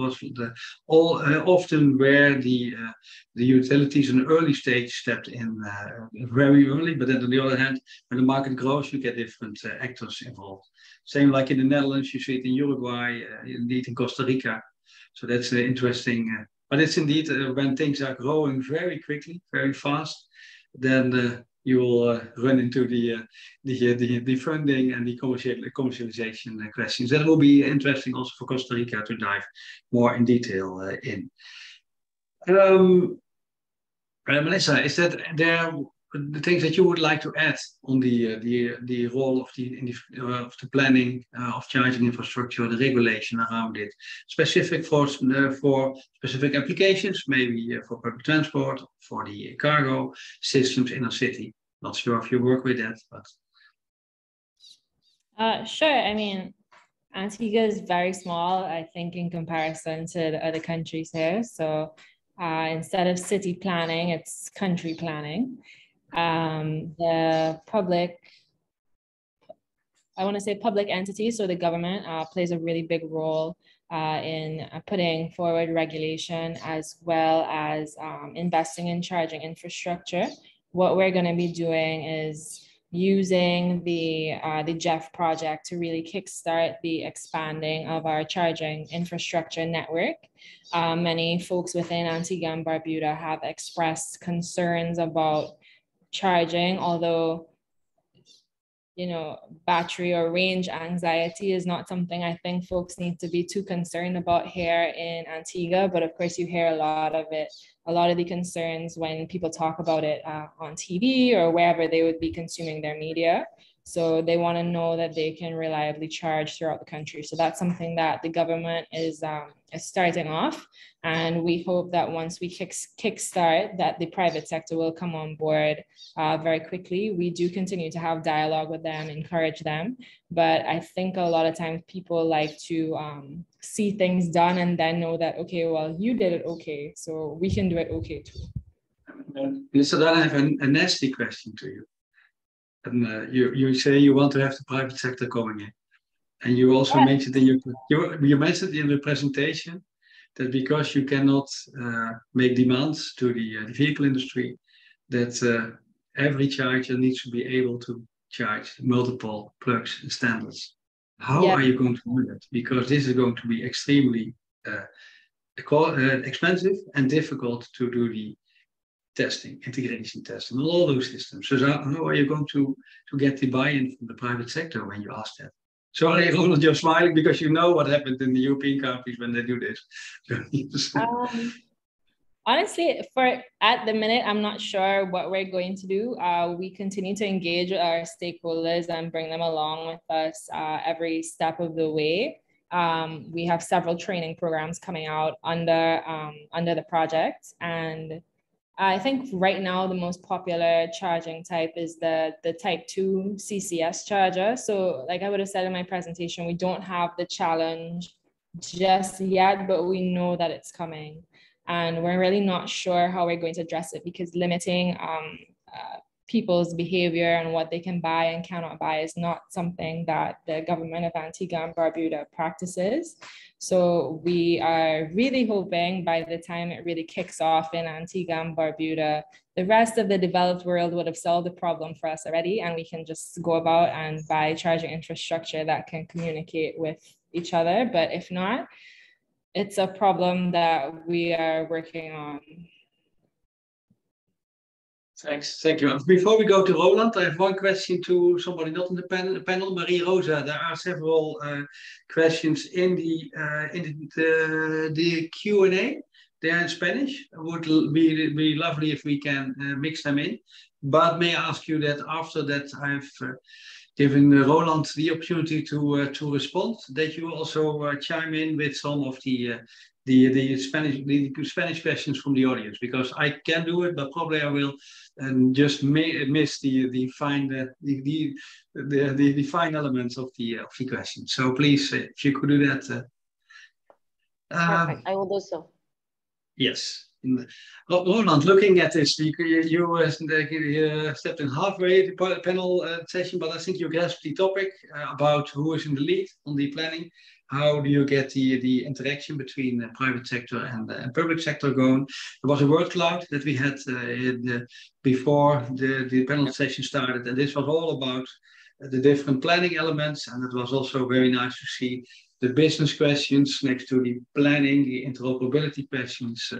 Speaker 1: often where the utilities in the early stage stepped in very early. But then on the other hand, when the market grows, you get different actors involved. Same like in the Netherlands, you see it in Uruguay, indeed in Costa Rica. So that's interesting But it's indeed when things are growing very quickly, very fast, then you will run into the funding and the commercialization questions. That will be interesting also for Costa Rica to dive more in detail in. Melissa, is that there the things that you would like to add on the role of the planning of charging infrastructure, the regulation around it, specific for specific applications, maybe for public transport, for the cargo systems in a city? Not sure if you work with that, but
Speaker 5: sure. I mean, Antigua is very small, I think, in comparison to the other countries here. So instead of city planning, it's country planning. The public, I want to say public entities, so the government plays a really big role in putting forward regulation as well as investing in charging infrastructure. What we're going to be doing is using the GEF project to really kickstart the expanding of our charging infrastructure network. Many folks within Antigua and Barbuda have expressed concerns about charging, although, you know, battery or range anxiety is not something I think folks need to be too concerned about here in Antigua. But of course, you hear a lot of the concerns when people talk about it on TV or wherever they would be consuming their media. So they want to know that they can reliably charge throughout the country. So that's something that the government is starting off. And we hope that once we kickstart, that the private sector will come on board very quickly. We do continue to have dialogue with them, encourage them. But I think a lot of times people like to see things done and then know that, okay, well, you did it okay, so we can do it okay too.
Speaker 1: Mr. Then I have a nasty question to you. And you say you want to have the private sector going in, and you also mentioned in you mentioned in the presentation that because you cannot make demands to the vehicle industry, that every charger needs to be able to charge multiple plugs and standards. How are you going to do that? Because this is going to be extremely expensive and difficult to do the testing, integration testing, and all those systems. So how are you going to get the buy-in from the private sector when you ask that? Sorry, Ronald, you're smiling because you know what happened in the European countries when they do this.
Speaker 5: Honestly, at the minute, I'm not sure what we're going to do. We continue to engage with our stakeholders and bring them along with us every step of the way. We have several training programs coming out under the project, and I think right now the most popular charging type is the type 2 CCS charger. So like I would have said in my presentation, we don't have the challenge just yet, but we know that it's coming. And we're really not sure how we're going to address it, because limiting people's behavior and what they can buy and cannot buy is not something that the government of Antigua and Barbuda practices. So we are really hoping by the time it really kicks off in Antigua and Barbuda, the rest of the developed world would have solved the problem for us already, and we can just go about and buy charging infrastructure that can communicate with each other. But if not, it's a problem that we are working on.
Speaker 1: Thanks, thank you. Before we go to Roland, I have one question to somebody not in the panel, Marie Rosa. There are several questions in the Q&A. They are in Spanish. It would be lovely if we can mix them in. But may I ask you that after that I've given Roland the opportunity to respond, that you also chime in with some of the Spanish questions from the audience, because I can do it, but probably I will just miss the fine elements of the question. So please, if you could do that.
Speaker 7: Perfect. I will do so.
Speaker 1: Yes. Roland, looking at this, you stepped in halfway the panel session, but I think you grasped the topic about who is in the lead on the planning. How do you get the interaction between the private sector and public sector going? There was a word cloud that we had before the panel session started, and this was all about the different planning elements, and it was also very nice to see the business questions next to the planning, the interoperability questions.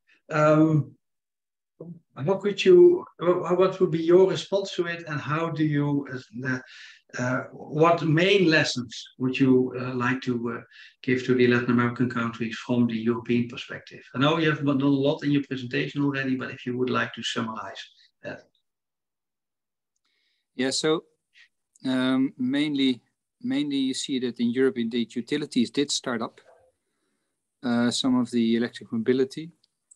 Speaker 1: What would be your response to it, and how do you, what main lessons would you like to give to the Latin American countries from the European perspective? I know you have done a lot in your presentation already, but if you would like to summarize that.
Speaker 9: Yeah, so mainly you see that in Europe, indeed, utilities did start up some of the electric mobility.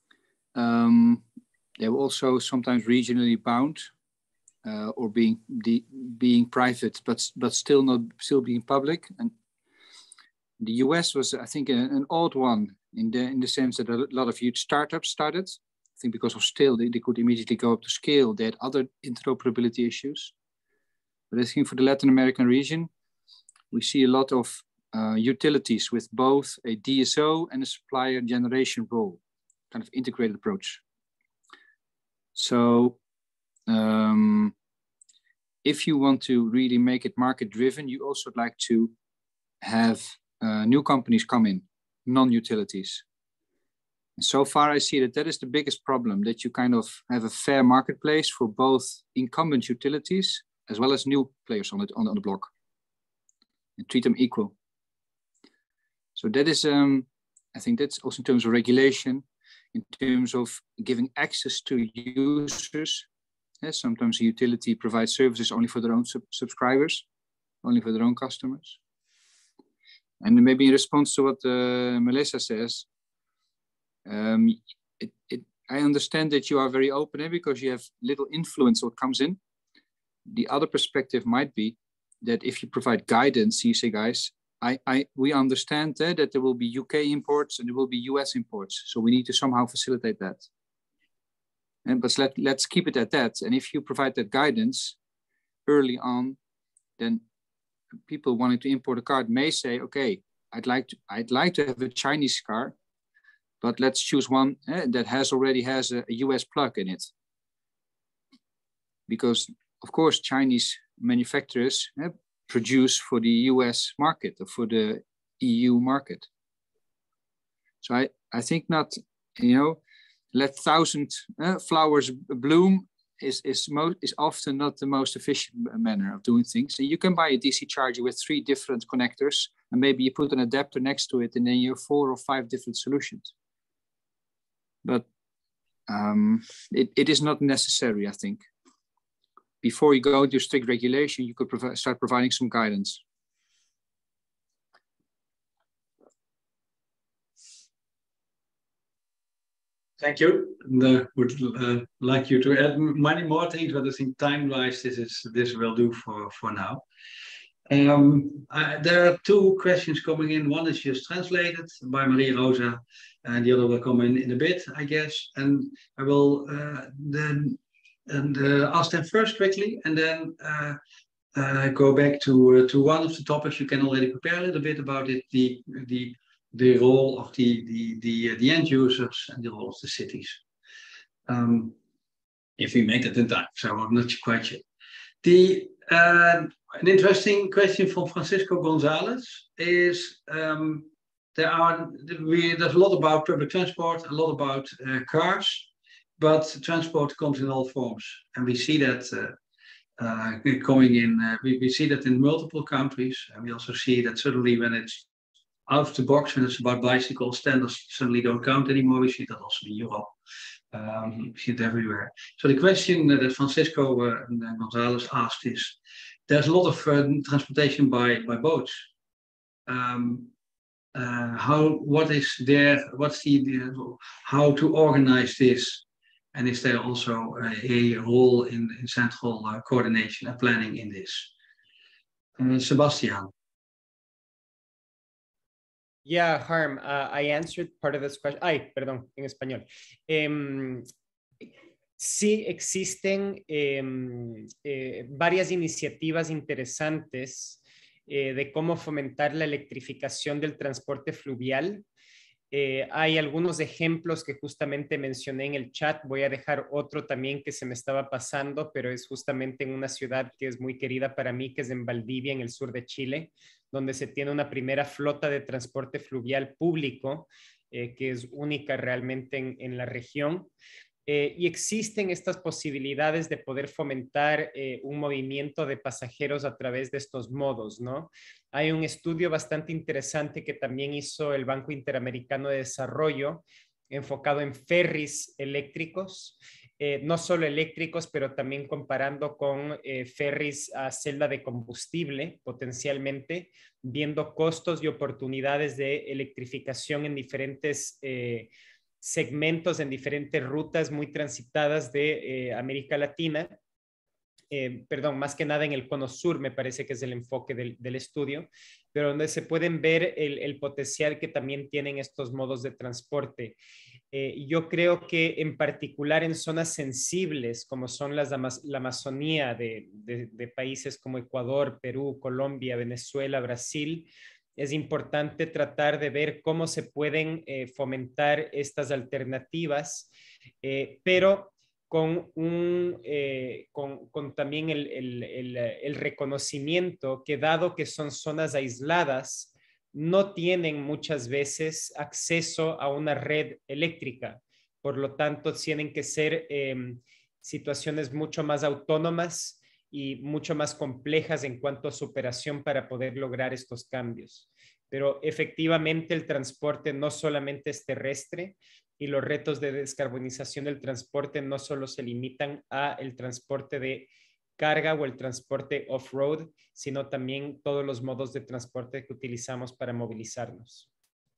Speaker 9: They were also sometimes regionally bound or being private, but still being public. And the US was, I think, an odd one in the sense that a lot of huge startups started. I think because of scale, they could immediately go up to scale. They had other interoperability issues. But I think for the Latin American region, we see a lot of utilities with both a DSO and a supplier generation role, kind of integrated approach. So if you want to really make it market driven, you also like to have new companies come in, non-utilities. And so far, I see that is the biggest problem, that you kind of have a fair marketplace for both incumbent utilities as well as new players on the block, and treat them equal. So that is, I think that's also in terms of regulation, in terms of giving access to users. Yes, sometimes a utility provides services only for their own subscribers, only for their own customers. And maybe in response to what Melissa says, I understand that you are very open because you have little influence on what comes in. The other perspective might be that if you provide guidance, you say, guys, we understand that there will be UK imports and there will be US imports. So we need to somehow facilitate that. But let's keep it at that. And if you provide that guidance early on, then people wanting to import a car may say, okay, I'd like to have a Chinese car, but let's choose one that already has a US plug in it. Because of course, Chinese manufacturers produce for the US market or for the EU market. So I think not, let 1,000 flowers bloom is often not the most efficient manner of doing things. And you can buy a DC charger with 3 different connectors, and maybe you put an adapter next to it, and then you have 4 or 5 different solutions. But it is not necessary, I think. Before you go to strict regulation, you could start providing some guidance.
Speaker 1: Thank you. And, would like you to add many more things, but I think time-wise, this will do for now. There are 2 questions coming in. One is just translated by Maria Rosa, and the other will come in a bit, I guess. And I will then ask them first quickly, and then go back to one of the topics. You can already prepare a little bit about it, the role of the end users and the role of the cities. If we make it in time, so I'm not quite sure. An interesting question from Francisco Gonzalez is, there's a lot about public transport, a lot about cars, but transport comes in all forms, and we see that coming in. We see that in multiple countries, and we also see that suddenly when it's out of the box, when it's about bicycles, standards suddenly don't count anymore. We see that also in Europe. We see it everywhere. So the question that Francisco Gonzalez asked is: there's a lot of transportation by boats. How to organize this? And is there also a role in central coordination and planning in this? Sebastian.
Speaker 3: Yeah, Harm, I answered part of this question. Perdón, en español. Sí existen varias iniciativas interesantes de cómo fomentar la electrificación del transporte fluvial. Hay algunos ejemplos que justamente mencioné en el chat. Voy a dejar otro también que se me estaba pasando, pero es justamente en una ciudad que es muy querida para mí, que es en Valdivia, en el sur de Chile, donde se tiene una primera flota de transporte fluvial público, que es única realmente en la región. Y existen estas posibilidades de poder fomentar un movimiento de pasajeros a través de estos modos, ¿no? Hay un estudio bastante interesante que también hizo el Banco Interamericano de Desarrollo, enfocado en ferries eléctricos, no solo eléctricos, pero también comparando con ferries a celda de combustible, potencialmente, viendo costos y oportunidades de electrificación en diferentes segmentos, en diferentes rutas muy transitadas de América Latina. Perdón, más que nada en el cono sur, me parece que es el enfoque del estudio, pero donde se pueden ver el potencial que también tienen estos modos de transporte. Yo creo que en particular en zonas sensibles, como son la Amazonía de países como Ecuador, Perú, Colombia, Venezuela, Brasil, es importante tratar de ver cómo se pueden fomentar estas alternativas, pero con también el reconocimiento que, dado que son zonas aisladas, no tienen muchas veces acceso a una red eléctrica. Por lo tanto, tienen que ser situaciones mucho más autónomas y mucho más complejas en cuanto a su operación para poder lograr estos cambios. Pero efectivamente el transporte no solamente es terrestre, y los retos de descarbonización del transporte no solo se limitan al transporte de carga o el transporte off-road, sino también todos los modos de transporte que utilizamos para movilizarnos.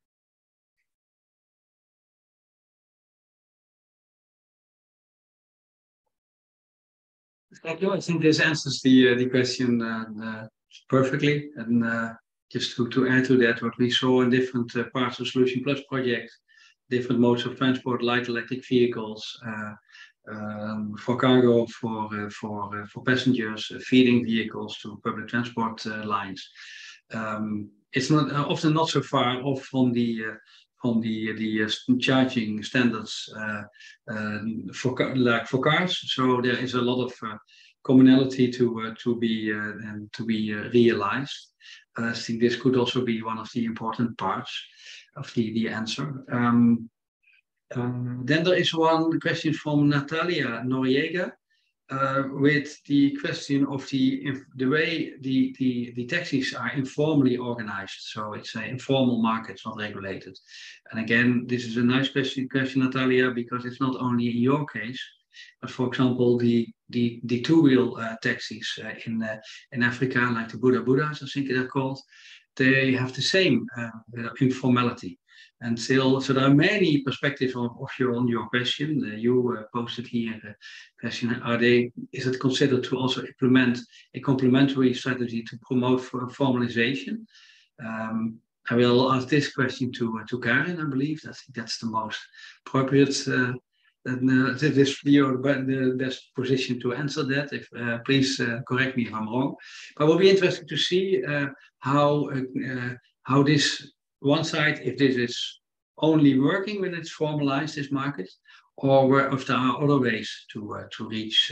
Speaker 1: Thank you. I think this answers the question perfectly. And just to add to that, what we saw in different parts of Solution Plus project, different modes of transport, light electric vehicles, for cargo, for passengers, feeding vehicles to public transport lines. It's not often not so far off from the charging standards for cars. So there is a lot of commonality to be realized. I think this could also be one of the important parts of the answer. Then there is one question from Natalia Noriega with the question of the way the taxis are informally organized. So it's an informal market, it's not regulated. And again, this is a nice question, Natalia, because it's not only in your case, but for example, the two-wheel taxis in Africa, like the Buddhas, I think they're called, they have the same informality. And still, so there are many perspectives on your question. You posted here a question: is it considered to also implement a complementary strategy to promote formalization? I will ask this question to Karin. I believe that's the most appropriate. This is the best position to answer that. If please correct me if I'm wrong. But it will be interesting to see how this. One side, if this is only working when it's formalized, this market, or if there are other ways to reach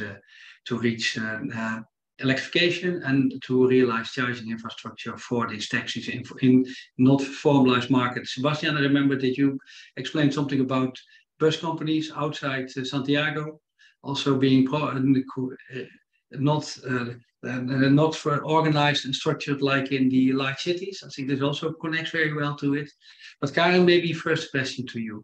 Speaker 1: electrification and to realize charging infrastructure for these taxis in not formalized markets. Sebastian, I remember that you explained something about bus companies outside Santiago also being not for organized and structured like in the large cities. I think this also connects very well to it. But Karen, maybe first question to you.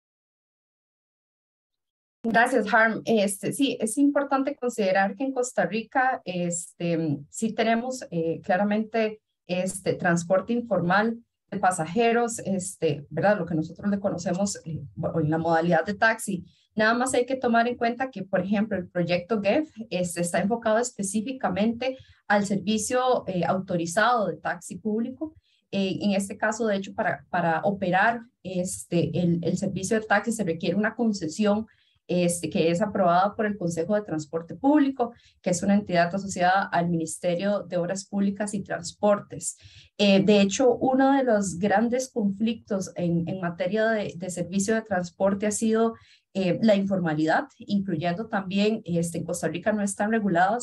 Speaker 6: Gracias, Harm. Sí, es importante considerar que en Costa Rica sí tenemos claramente transporte informal de pasajeros, ¿verdad? Lo que nosotros le conocemos en la modalidad de taxi. Nada más hay que tomar en cuenta que, por ejemplo, el proyecto GEF está enfocado específicamente al servicio autorizado de taxi público. En este caso, de hecho, para operar el servicio de taxi se requiere una concesión que es aprobada por el Consejo de Transporte Público, que es una entidad asociada al Ministerio de Obras Públicas y Transportes. De hecho, uno de los grandes conflictos en materia de servicio de transporte ha sido la informalidad, incluyendo también, en Costa Rica no están regulados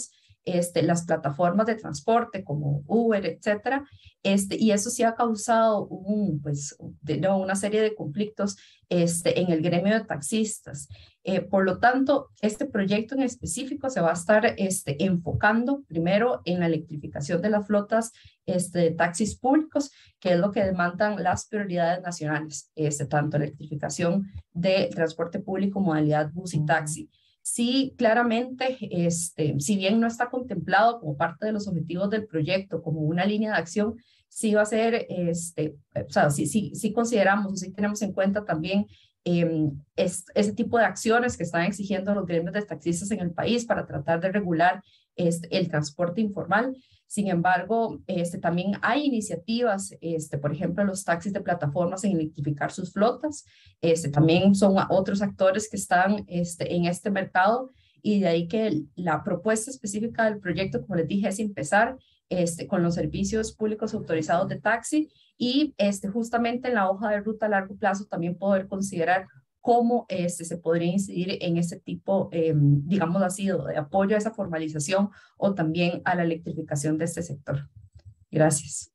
Speaker 6: las plataformas de transporte como Uber, etcétera, y eso sí ha causado una serie de conflictos en el gremio de taxistas. Por lo tanto, este proyecto en específico se va a estar enfocando primero en la electrificación de las flotas de taxis públicos, que es lo que demandan las prioridades nacionales, tanto electrificación de transporte público, modalidad bus y taxi. Sí, claramente, si bien no está contemplado como parte de los objetivos del proyecto, como una línea de acción, sí va a ser, o sea, sí consideramos, sí tenemos en cuenta también ese tipo de acciones que están exigiendo los gremios de taxistas en el país para tratar de regular el transporte informal. Sin embargo, también hay iniciativas, por ejemplo, los taxis de plataformas en electrificar sus flotas. También son otros actores que están en este mercado, y de ahí que la propuesta específica del proyecto, como les dije, es empezar con los servicios públicos autorizados de taxi y justamente en la hoja de ruta a largo plazo también poder considerar cómo se podría incidir en ese tipo, digamos así, de apoyo a esa formalización o también a la electrificación de este sector. Gracias.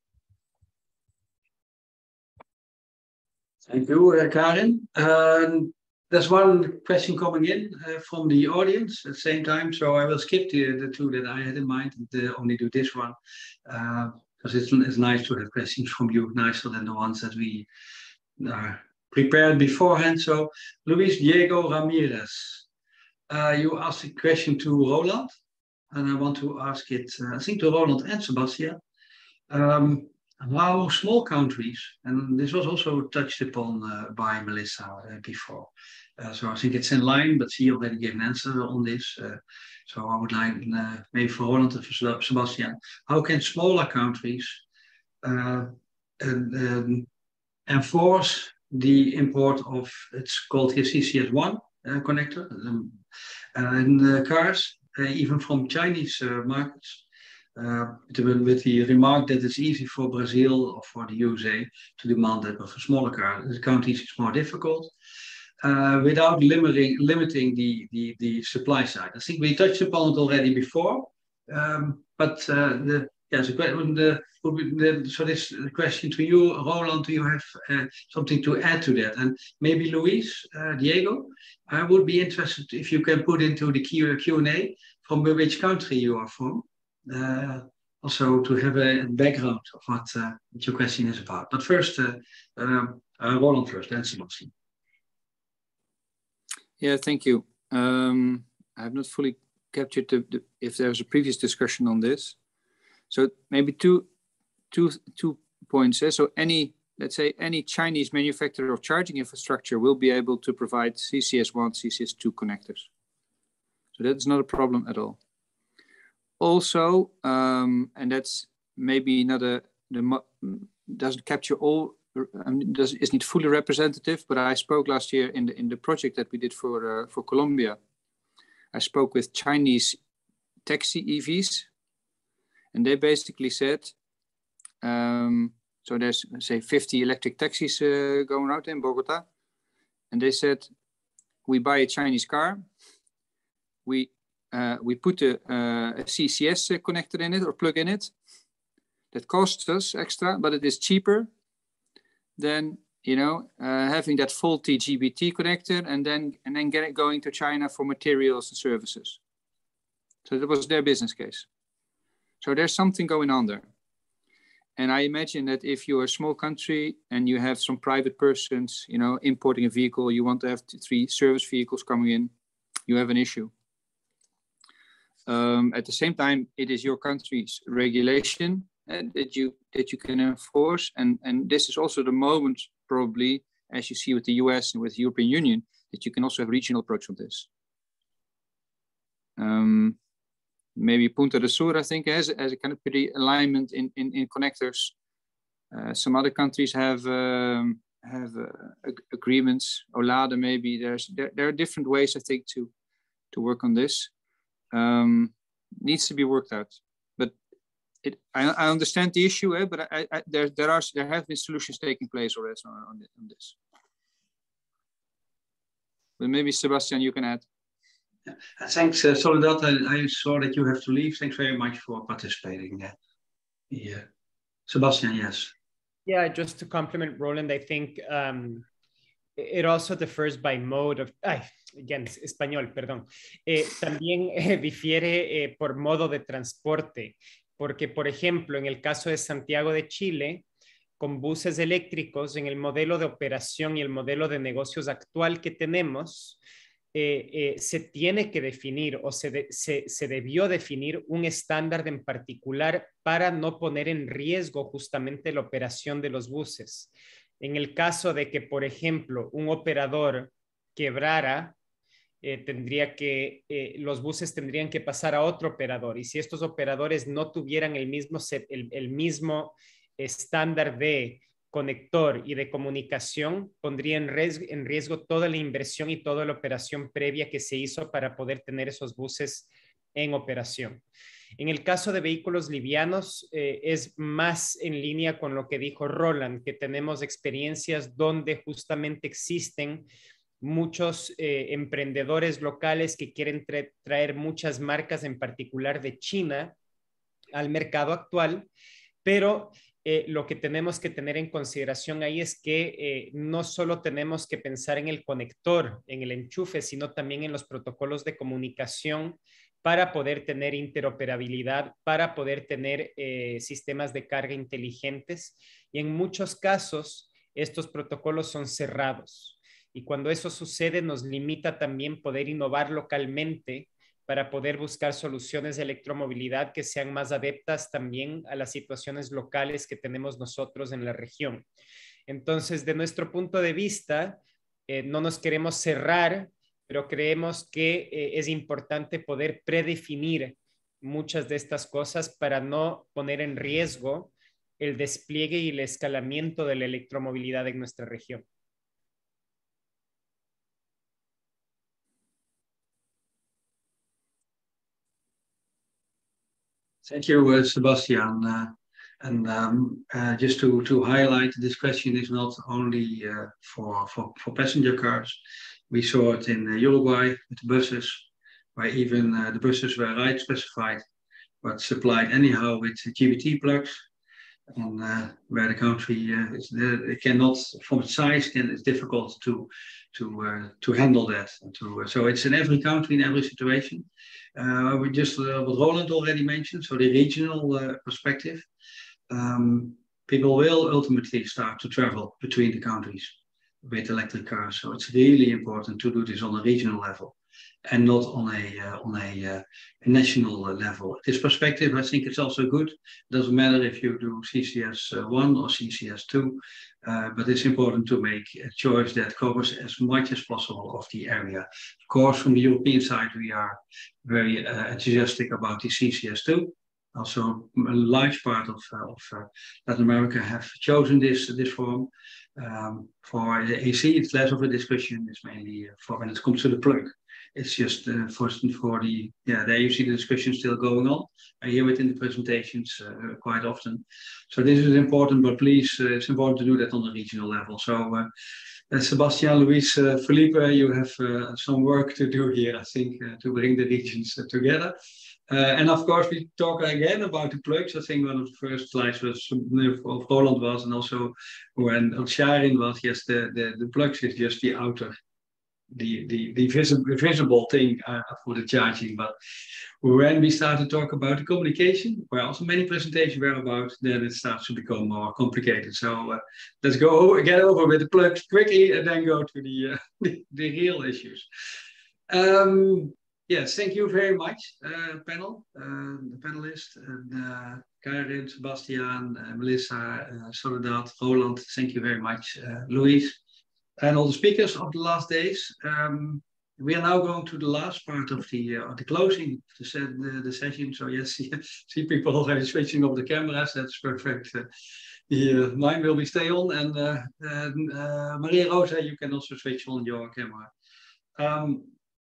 Speaker 1: Thank you, Karin. There's one question coming in from the audience at the same time, so I will skip the two that I had in mind and only do this one, because it's nice to have questions from you, nicer than the ones that we prepared beforehand. So, Luis Diego Ramirez, you asked a question to Roland, and I want to ask it, I think to Roland and Sebastian. How small countries, and this was also touched upon by Melissa before, so I think it's in line, but she already gave an answer on this. So I would like, maybe for Roland and for Sebastian, how can smaller countries enforce the import of, it's called here CCS1 connector in cars, even from Chinese markets? With the remark that it's easy for Brazil or for the USA to demand that, but for smaller countries it's more difficult, without limiting the supply side. I think we touched upon it already before, but so this question to you, Roland, do you have something to add to that? And maybe Luis, Diego, I would be interested if you can put into the Q&A from which country you are from. Also to have a background of what your question is about. But first, Roland first, then Sebastian.
Speaker 9: Yeah, thank you. I have not fully captured if there's a previous discussion on this. So maybe two points. So let's say any Chinese manufacturer of charging infrastructure will be able to provide CCS1, CCS2 connectors. So that's not a problem at all. Also, and that's maybe not doesn't capture all, isn't fully representative, but I spoke last year in the project that we did for Colombia. I spoke with Chinese taxi EVs, and they basically said, so there's, say, 50 electric taxis going out in Bogota, and they said, we buy a Chinese car, we put a CCS connector in it or plug in it. That costs us extra, but it is cheaper than having that faulty GBT connector and then going to China for materials and services. So that was their business case. So there's something going on there. And I imagine that if you're a small country and you have some private persons, importing a vehicle, you want to have 3 service vehicles coming in, you have an issue. At the same time, it is your country's regulation that you can enforce, and this is also the moment, probably, as you see with the US and with the European Union, that you can also have a regional approach on this. Maybe Punta del Sur, I think, has a kind of pretty alignment in connectors. Some other countries have agreements. Olada, maybe there are different ways, I think, to work on this. Needs to be worked out, but I understand the issue, but there have been solutions taking place already on this. But maybe Sebastian, you can add.
Speaker 1: Yeah. Thanks, Soledad. I saw that you have to leave. Thanks very much for participating. Yeah. Sebastian, yes.
Speaker 3: Yeah, just to complement Roland, I think it also differs by mode of, again, español, perdón. También difiere por modo de transporte, porque, por ejemplo, en el caso de Santiago de Chile, con buses eléctricos, en el modelo de operación y el modelo de negocios actual que tenemos, se tiene que definir o se debió definir un estándar en particular para no poner en riesgo justamente la operación de los buses. En el caso de que, por ejemplo, un operador quebrara, los buses tendrían que pasar a otro operador, y si estos operadores no tuvieran el mismo estándar de conector y de comunicación, pondría en riesgo toda la inversión y toda la operación previa que se hizo para poder tener esos buses en operación. En el caso de vehículos livianos, es más en línea con lo que dijo Roland, que tenemos experiencias donde justamente existen muchos emprendedores locales que quieren traer muchas marcas, en particular de China, al mercado actual, pero lo que tenemos que tener en consideración ahí es que no solo tenemos que pensar en el conector, en el enchufe, sino también en los protocolos de comunicación para poder tener interoperabilidad, para poder tener sistemas de carga inteligentes. Y en muchos casos, estos protocolos son cerrados. Y cuando eso sucede, nos limita también poder innovar localmente para poder buscar soluciones de electromovilidad que sean más adeptas también a las situaciones locales que tenemos nosotros en la región. Entonces, de nuestro punto de vista, no nos queremos cerrar, pero creemos que es importante poder predefinir muchas de estas cosas para no poner en riesgo el despliegue y el escalamiento de la electromovilidad en nuestra región.
Speaker 1: Thank you, Sebastian. Just to highlight, this question is not only for passenger cars. We saw it in Uruguay with buses, where even the buses were right specified, but supplied anyhow with GBT plugs, and where the country it cannot, from its size, it's difficult to handle that. So it's in every country, in every situation. We just what Roland already mentioned, so the regional perspective. People will ultimately start to travel between the countries with electric cars. So it's really important to do this on a regional level and not on a national level. This perspective, I think it's also good. It doesn't matter if you do CCS1 or CCS2, but it's important to make a choice that covers as much as possible of the area. Of course, from the European side, we are very enthusiastic about the CCS2. Also, a large part of Latin America have chosen this form. For the AC, it's less of a discussion. It's mainly for when it comes to the plug. It's just for the, there you see the discussion still going on. I hear it in the presentations quite often. So this is important, but please, it's important to do that on the regional level. So Sebastian, Luis, Felipe, you have some work to do here, I think, to bring the regions together. And of course, we talk again about the plugs. I think one of the first slides was of Roland was, and also when Sharin was, yes, the plugs is just the outer, the visible thing for the charging. But when we start to talk about the communication, where also many presentations were about, then it starts to become more complicated. So let's get over with the plugs quickly and then go to the real issues. Yes, thank you very much, panel, the panelists, Karin, Sebastian, Melissa, Soledad, Roland, thank you very much, Luis, and all the speakers of the last days. We are now going to the last part of the closing the session. So yes, see people already switching off the cameras. That's perfect. Mine will be stay on, and Maria Rosa, you can also switch on your camera.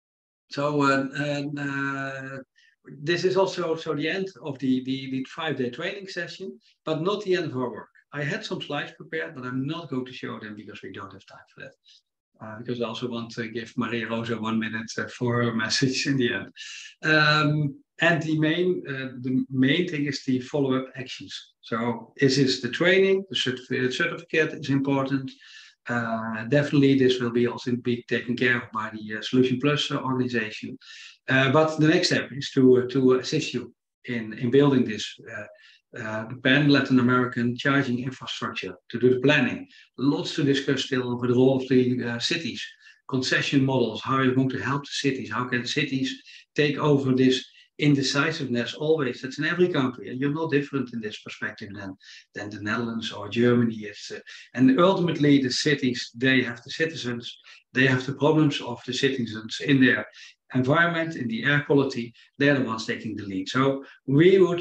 Speaker 1: This is also the end of the 5-day training session, but not the end of our work. I had some slides prepared, but I'm not going to show them because we don't have time for that. because I also want to give Maria Rosa 1 minute for her message in the end. And the main thing is the follow-up actions. So is the training, the certificate is important. Definitely this will be also be taken care of by the Solution Plus organization. But the next step is to assist you in building this pan-Latin American charging infrastructure, to do the planning. Lots to discuss still over the role of the cities, concession models, how you're going to help the cities, how can cities take over this indecisiveness always. That's in every country, and you're no different in this perspective than the Netherlands or Germany. And ultimately the cities, they have the citizens, they have the problems of the citizens in their environment, in the air quality. They're the ones taking the lead. So we will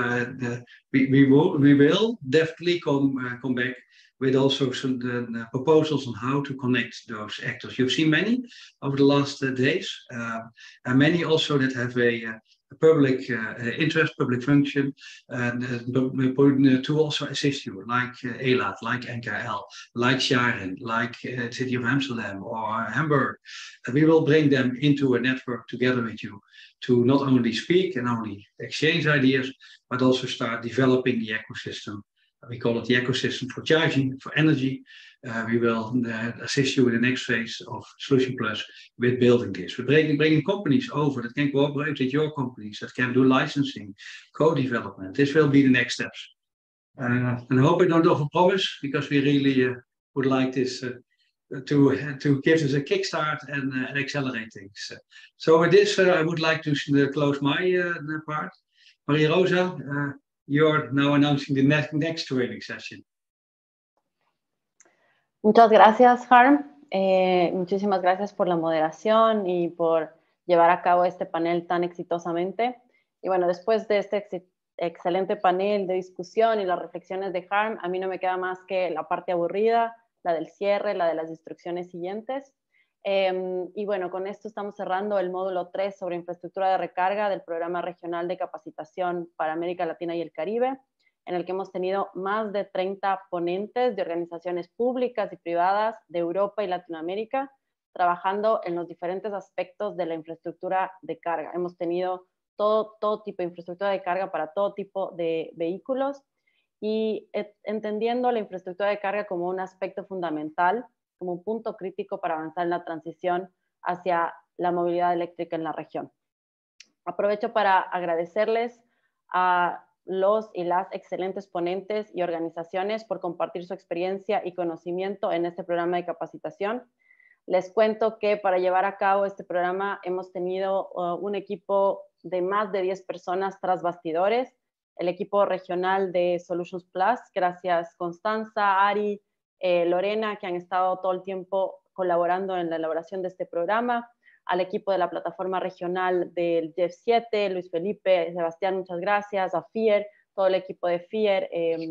Speaker 1: definitely come back with also some the proposals on how to connect those actors. You've seen many over the last days, and many also that have a public interest, public function, and to also assist you, like ELAT, like NKL, like Sharen, like City of Amsterdam or Hamburg. We will bring them into a network together with you to not only speak and only exchange ideas, but also start developing the ecosystem. We call it the ecosystem for charging, for energy. We will assist you in the next phase of Solution Plus with building this. We're bringing companies over that can cooperate with your companies, that can do licensing, co-development. This will be the next steps. And I hope I don't overpromise, because we really would like this to give us a kickstart and accelerate things. So with this, I would like to close my part. Maria Rosa, you're now announcing the next training session.
Speaker 10: Muchas gracias, Harm. Muchísimas gracias por la moderación y por llevar a cabo este panel tan exitosamente. Y bueno, después de este excelente panel de discusión y las reflexiones de Harm, a mí no me queda más que la parte aburrida, la del cierre, la de las instrucciones siguientes. Y bueno, con esto estamos cerrando el módulo 3 sobre infraestructura de recarga del Programa Regional de Capacitación para América Latina y el Caribe, en el que hemos tenido más de 30 ponentes de organizaciones públicas y privadas de Europa y Latinoamérica, trabajando en los diferentes aspectos de la infraestructura de carga. Hemos tenido todo tipo de infraestructura de carga para todo tipo de vehículos, y entendiendo la infraestructura de carga como un aspecto fundamental, como un punto crítico para avanzar en la transición hacia la movilidad eléctrica en la región. Aprovecho para agradecerles a los y las excelentes ponentes y organizaciones por compartir su experiencia y conocimiento en este programa de capacitación. Les cuento que para llevar a cabo este programa hemos tenido un equipo de más de 10 personas tras bastidores, el equipo regional de Solutions Plus, gracias Constanza, Ari, Lorena, que han estado todo el tiempo colaborando en la elaboración de este programa, al equipo de la plataforma regional del GEF 7, Luis Felipe, Sebastián, muchas gracias, a FIER, todo el equipo de FIER,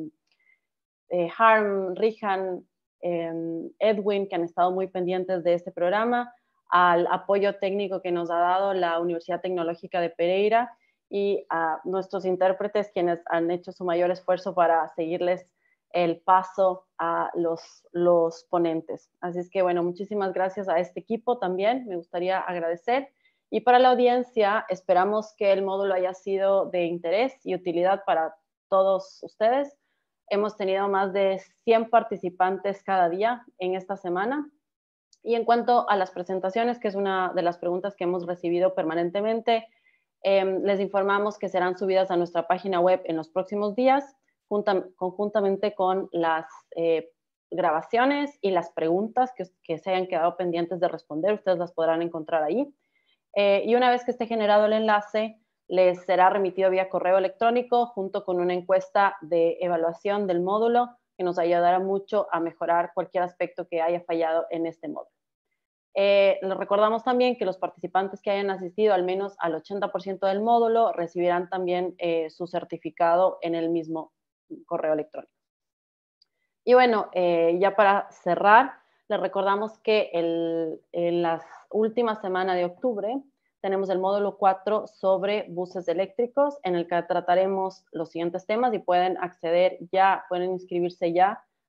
Speaker 10: Harm, Rihan, Edwin, que han estado muy pendientes de este programa, al apoyo técnico que nos ha dado la Universidad Tecnológica de Pereira y a nuestros intérpretes, quienes han hecho su mayor esfuerzo para seguirles el paso a los ponentes. Así es que, bueno, muchísimas gracias a este equipo también, me gustaría agradecer. Y para la audiencia, esperamos que el módulo haya sido de interés y utilidad para todos ustedes. Hemos tenido más de 100 participantes cada día en esta semana. Y en cuanto a las presentaciones, que es una de las preguntas que hemos recibido permanentemente, les informamos que serán subidas a nuestra página web en los próximos días, conjuntamente con las grabaciones y las preguntas que se hayan quedado pendientes de responder. Ustedes las podrán encontrar ahí. Y una vez que esté generado el enlace, les será remitido vía correo electrónico junto con una encuesta de evaluación del módulo que nos ayudará mucho a mejorar cualquier aspecto que haya fallado en este módulo. Les recordamos también que los participantes que hayan asistido al menos al 80% del módulo recibirán también su certificado en el mismo correo electrónico. Y bueno, ya para cerrar, les recordamos que en la última semana de octubre tenemos el módulo 4 sobre buses eléctricos, en el que trataremos los siguientes temas y pueden acceder ya, pueden inscribirse ya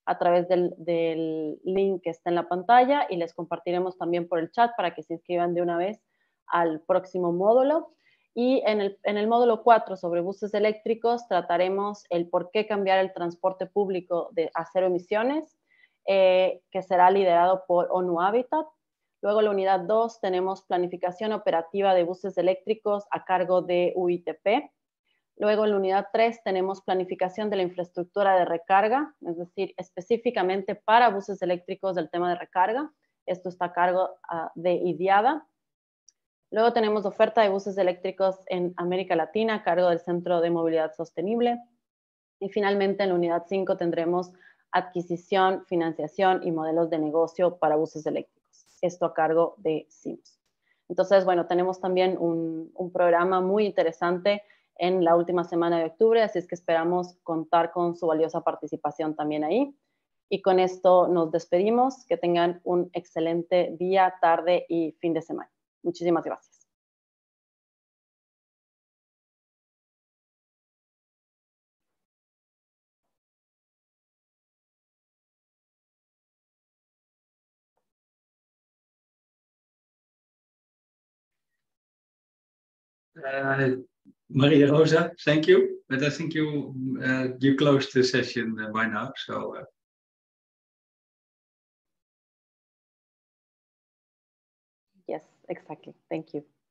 Speaker 10: a través del link que está en la pantalla y les compartiremos también por el chat para que se inscriban de una vez al próximo módulo. Y en el módulo 4 sobre buses eléctricos trataremos el por qué cambiar el transporte público a cero emisiones, que será liderado por ONU Habitat. Luego la unidad 2 tenemos planificación operativa de buses eléctricos a cargo de UITP. Luego en la unidad 3 tenemos planificación de la infraestructura de recarga, es decir, específicamente para buses eléctricos del tema de recarga. Esto está a cargo de IDIADA. Luego tenemos oferta de buses eléctricos en América Latina a cargo del Centro de Movilidad Sostenible. Y finalmente en la unidad 5 tendremos adquisición, financiación y modelos de negocio para buses eléctricos. Esto a cargo de CIMS. Entonces, bueno, tenemos también un programa muy interesante en la última semana de octubre, así es que esperamos contar con su valiosa participación también ahí. Y con esto nos despedimos. Que tengan un excelente día, tarde y fin de semana. Muchísimas gracias.
Speaker 1: Maria Rosa, thank you. But I think you closed the session by now. So.
Speaker 10: Yes, exactly. Thank you.